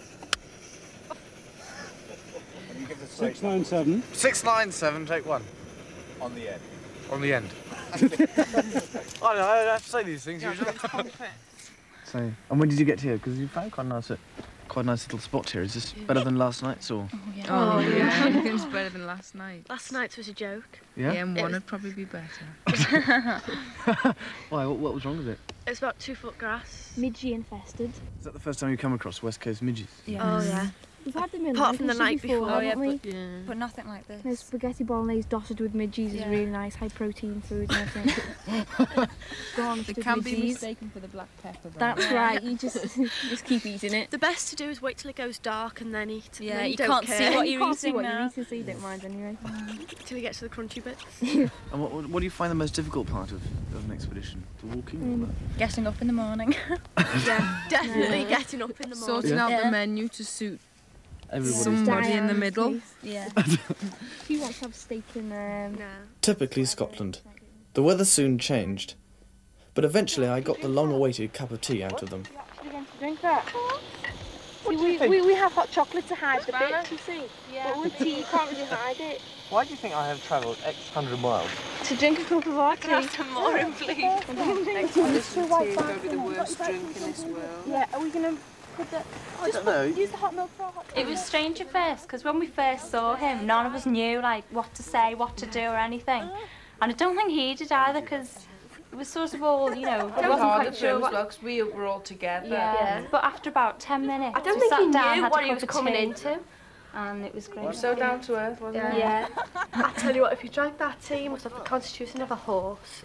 S1: Six nine seven.
S2: Six nine seven. Take one.
S7: On the end.
S2: On the end. I don't know. I have to say these things usually. So, and when did you get here? Because you found quite a nice, quite a nice little spot here. Is this better than last night's, or?
S6: Oh yeah, oh, yeah. Anything's better than last night.
S18: Last night's was a joke.
S2: Yeah.
S6: Yeah, and
S18: It
S6: one
S18: was-
S6: would probably be better.
S2: Why? What, what was wrong with it?
S18: It was about two foot grass.
S19: Midgie infested.
S2: Is that the first time you come across West Coast midges?
S18: Yeah. Oh yeah.
S19: We've had them in
S18: Apart from the
S19: Lancashire
S18: night before.
S19: before,
S18: Oh, yeah,
S19: haven't we?
S18: but, yeah.
S15: But nothing like this.
S19: There's spaghetti bolognese dotted with midgies
S15: Yeah.
S19: is really nice, high protein food and everything. Garnished
S6: It
S19: with
S6: can be
S19: midgies.
S6: mistaken for the black pepper. Though.
S19: That's right, you just you just keep eating it.
S18: The best to do is wait till it goes dark and then eat.
S15: Yeah,
S18: and then
S15: you
S18: don't
S15: can't
S18: care.
S15: see what
S19: you
S15: you're
S19: can't see
S15: eating
S19: what
S15: now.
S19: you're eating, so you don't mind anyway.
S18: Till you get to the crunchy bits.
S2: And what, what do you find the most difficult part of, of an expedition? The walking?
S15: Mm.
S2: Or the...
S15: Getting up in the morning.
S18: Yeah, definitely
S19: Yeah.
S18: getting up in the morning.
S6: Sorting
S2: Yeah.
S6: out
S15: Yeah.
S6: the menu to suit
S2: Everybody's
S6: somebody in the
S19: Diane's
S6: middle.
S19: taste.
S15: Yeah.
S19: She wants to have steak and um,
S18: No.
S2: Typically Scotland. The weather soon changed, but eventually I got the long-awaited cup of tea out of them.
S19: actually going to drink that.
S5: What
S19: See,
S5: do you
S19: we,
S5: think?
S19: we, we have hot chocolate to hide the bits, you see.
S18: Yeah.
S19: But with tea, you can't really hide it.
S5: Why do you think I have travelled X hundred miles?
S19: To drink a cup of our tea.
S18: Can I have some more in, please?
S6: Next one is to go be the worst drink in this world.
S19: Yeah, are we going to put the...
S2: I don't know.
S19: Use the hot milk for our hot
S16: It was strange at first because when we first saw him, none of us knew like what to say, what to do, or anything. And I don't think he did either because it was sort of all, you know, I
S6: It was
S16: wasn't
S6: harder
S16: quite
S6: for
S16: sure
S6: us
S16: what.
S6: because we were all together.
S16: Yeah.
S18: Yeah.
S16: But after about ten minutes,
S18: I don't
S16: we
S18: think
S16: sat
S18: he
S16: down,
S18: knew
S16: had
S18: what
S16: a
S18: he
S16: cup
S18: was
S16: of
S18: coming
S16: tea,
S18: into.
S16: and it was great.
S6: We're so down to earth, wasn't it?
S18: Yeah. I tell you what, if you drank that tea, you must have the constitution of a horse.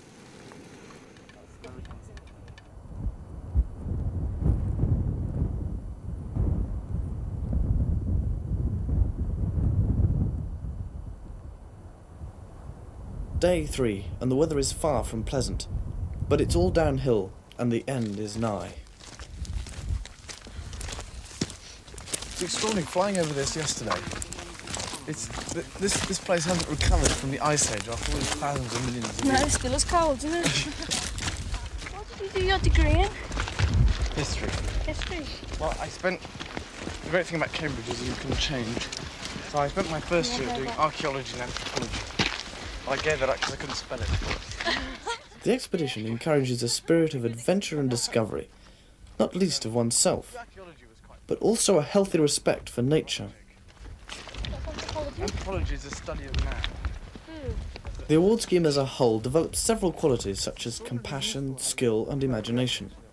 S2: Day three, and the weather is far from pleasant. But it's all downhill, and the end is nigh. It's extraordinary flying over this yesterday. It's th this this place hasn't recovered from the ice age after all these thousands of millions of
S19: No,
S2: years.
S19: it's still as cold, isn't it? What did you do your degree in?
S2: History.
S19: History.
S2: Well, I spent the great thing about Cambridge is you can change. So I spent my first year doing archaeology and anthropology. I gave that up because I couldn't spell it. The expedition encourages a spirit of adventure and discovery, not least of oneself, but also a healthy respect for nature. Anthropology is a study of man. The award scheme as a whole develops several qualities such as compassion, skill and imagination.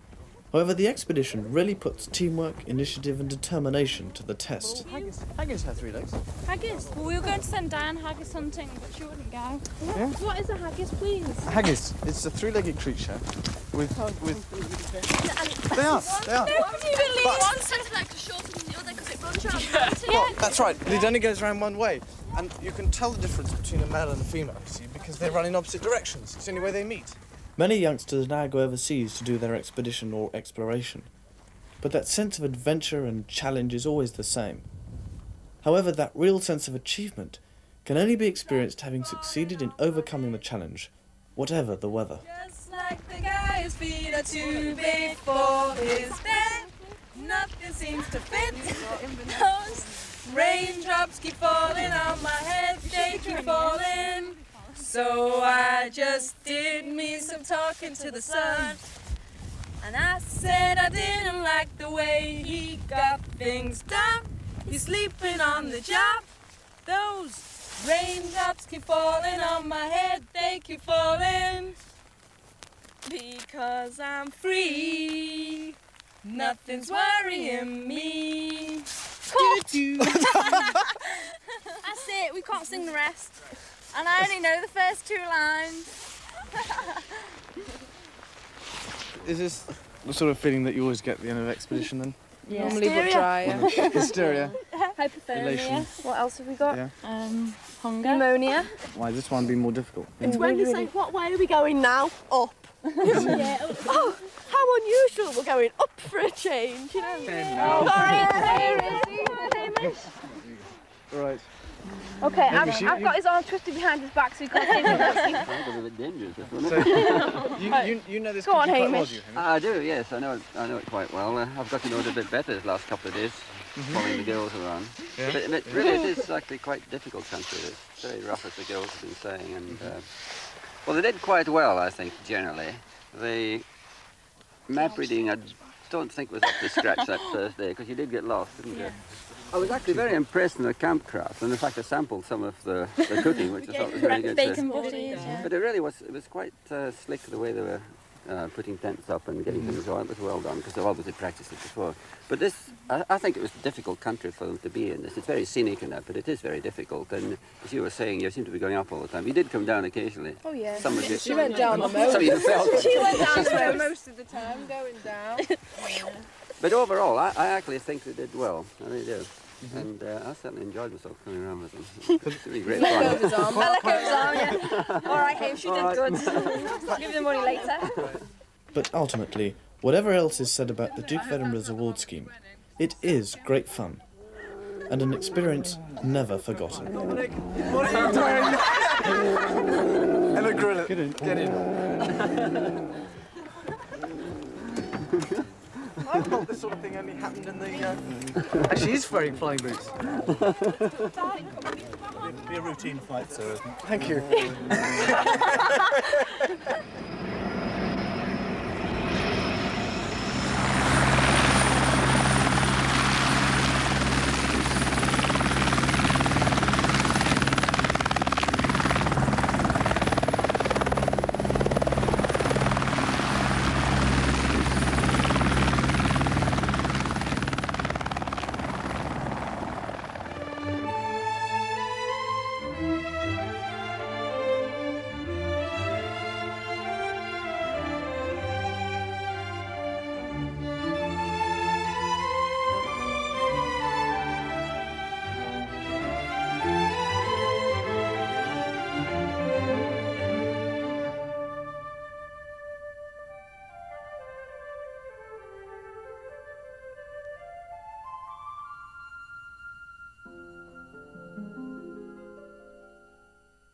S2: However, the expedition really puts teamwork, initiative and determination to the test.
S1: Haggis, haggis has three legs.
S15: Haggis? Well, we were going to send Diane haggis hunting, but she wouldn't go.
S1: Yeah.
S15: What is a haggis, please?
S1: Haggis, it's a three-legged creature with... with they are, they are.
S18: One centre leg is shorter than the other because it runs around the mountain.
S1: Well, that's right, but it only goes around one way. And you can tell the difference between a male and a female, you see, because they run in opposite directions. It's the only way they meet.
S2: Many youngsters now go overseas to do their expedition or exploration, but that sense of adventure and challenge is always the same. However, that real sense of achievement can only be experienced having succeeded in overcoming the challenge, whatever the weather.
S13: Just like the guy's feet are too big for his bed, nothing seems to fit. Those raindrops keep falling on my head, they keep falling. So I just did me some talking to the sun, and I said I didn't like the way he got things done. He's sleeping on the job. Those raindrops keep falling on my head, they keep falling. Because I'm free, nothing's worrying me.
S15: That's it, we can't sing the rest. And I only know the first two lines.
S1: Is this the sort of feeling that you always get at the end of an expedition then?
S6: Yeah. Normally but dry. Yeah.
S1: Hysteria.
S15: Hypothermia.
S1: Elation.
S15: What else have we got?
S1: Yeah.
S15: Um, hunger. Pneumonia.
S1: Why has this one been more difficult?
S18: It's when you say, what way are we going now? Up.
S15: Yeah.
S18: Oh, how unusual, we're going up for a change, you know.
S1: Right.
S8: Okay,
S1: Maybe
S8: I've,
S1: she-
S8: I've
S1: you-
S8: got his arm twisted behind his back so he can't see me.
S11: That was a bit dangerous, wasn't
S1: So,
S11: it?
S1: you, you, you know this
S8: Go on,
S1: country quite well,
S8: Hamish.
S1: do you, Hamish?
S11: I do, yes, I know it, I know it quite well. Uh, I've got to know it a bit better the last couple of days, following the girls around.
S1: Yeah.
S11: But, but really, it is actually quite difficult country. It's very rough, as the girls have been saying. And uh, well, they did quite well, I think, generally. The map reading, I don't think was up to scratch that first day, because you did get lost, didn't you? I was actually very impressed in the campcraft, and in fact I sampled some of the, the cooking, which I thought was very good.
S15: Bacon
S11: too.
S15: butties, yeah.
S11: But it really was, it was quite uh, slick the way they were uh, putting tents up and getting things on. It was well done, because they've obviously practiced it before. But this, I, I think it was a difficult country for them to be in. This. It's very scenic and that, but it is very difficult. And as you were saying, you seem to be going up all the time. You did come down occasionally.
S6: Oh yeah.
S11: Some of you,
S6: She went down the most.
S11: Some of you felt it.
S6: She went down the most. most of the time, going down.
S11: But overall, I, I actually think they did well. I really do. And uh, I certainly enjoyed myself coming around with them. It's really great
S15: Let
S11: fun.
S15: go of his arm. Let go of his arm, yeah. All right, Hamish, you
S11: All
S15: did
S11: right.
S15: good. Give you the money later.
S2: But ultimately, whatever else is said about the Duke of Edinburgh's award scheme, it is great fun and an experience never forgotten.
S1: What are you doing? Emma, grill it. Get in. Get in. I thought this sort of thing only happened in the... Uh... Actually, he's wearing flying boots.
S3: It'd be a routine flight, sir, isn't it?
S1: Thank you.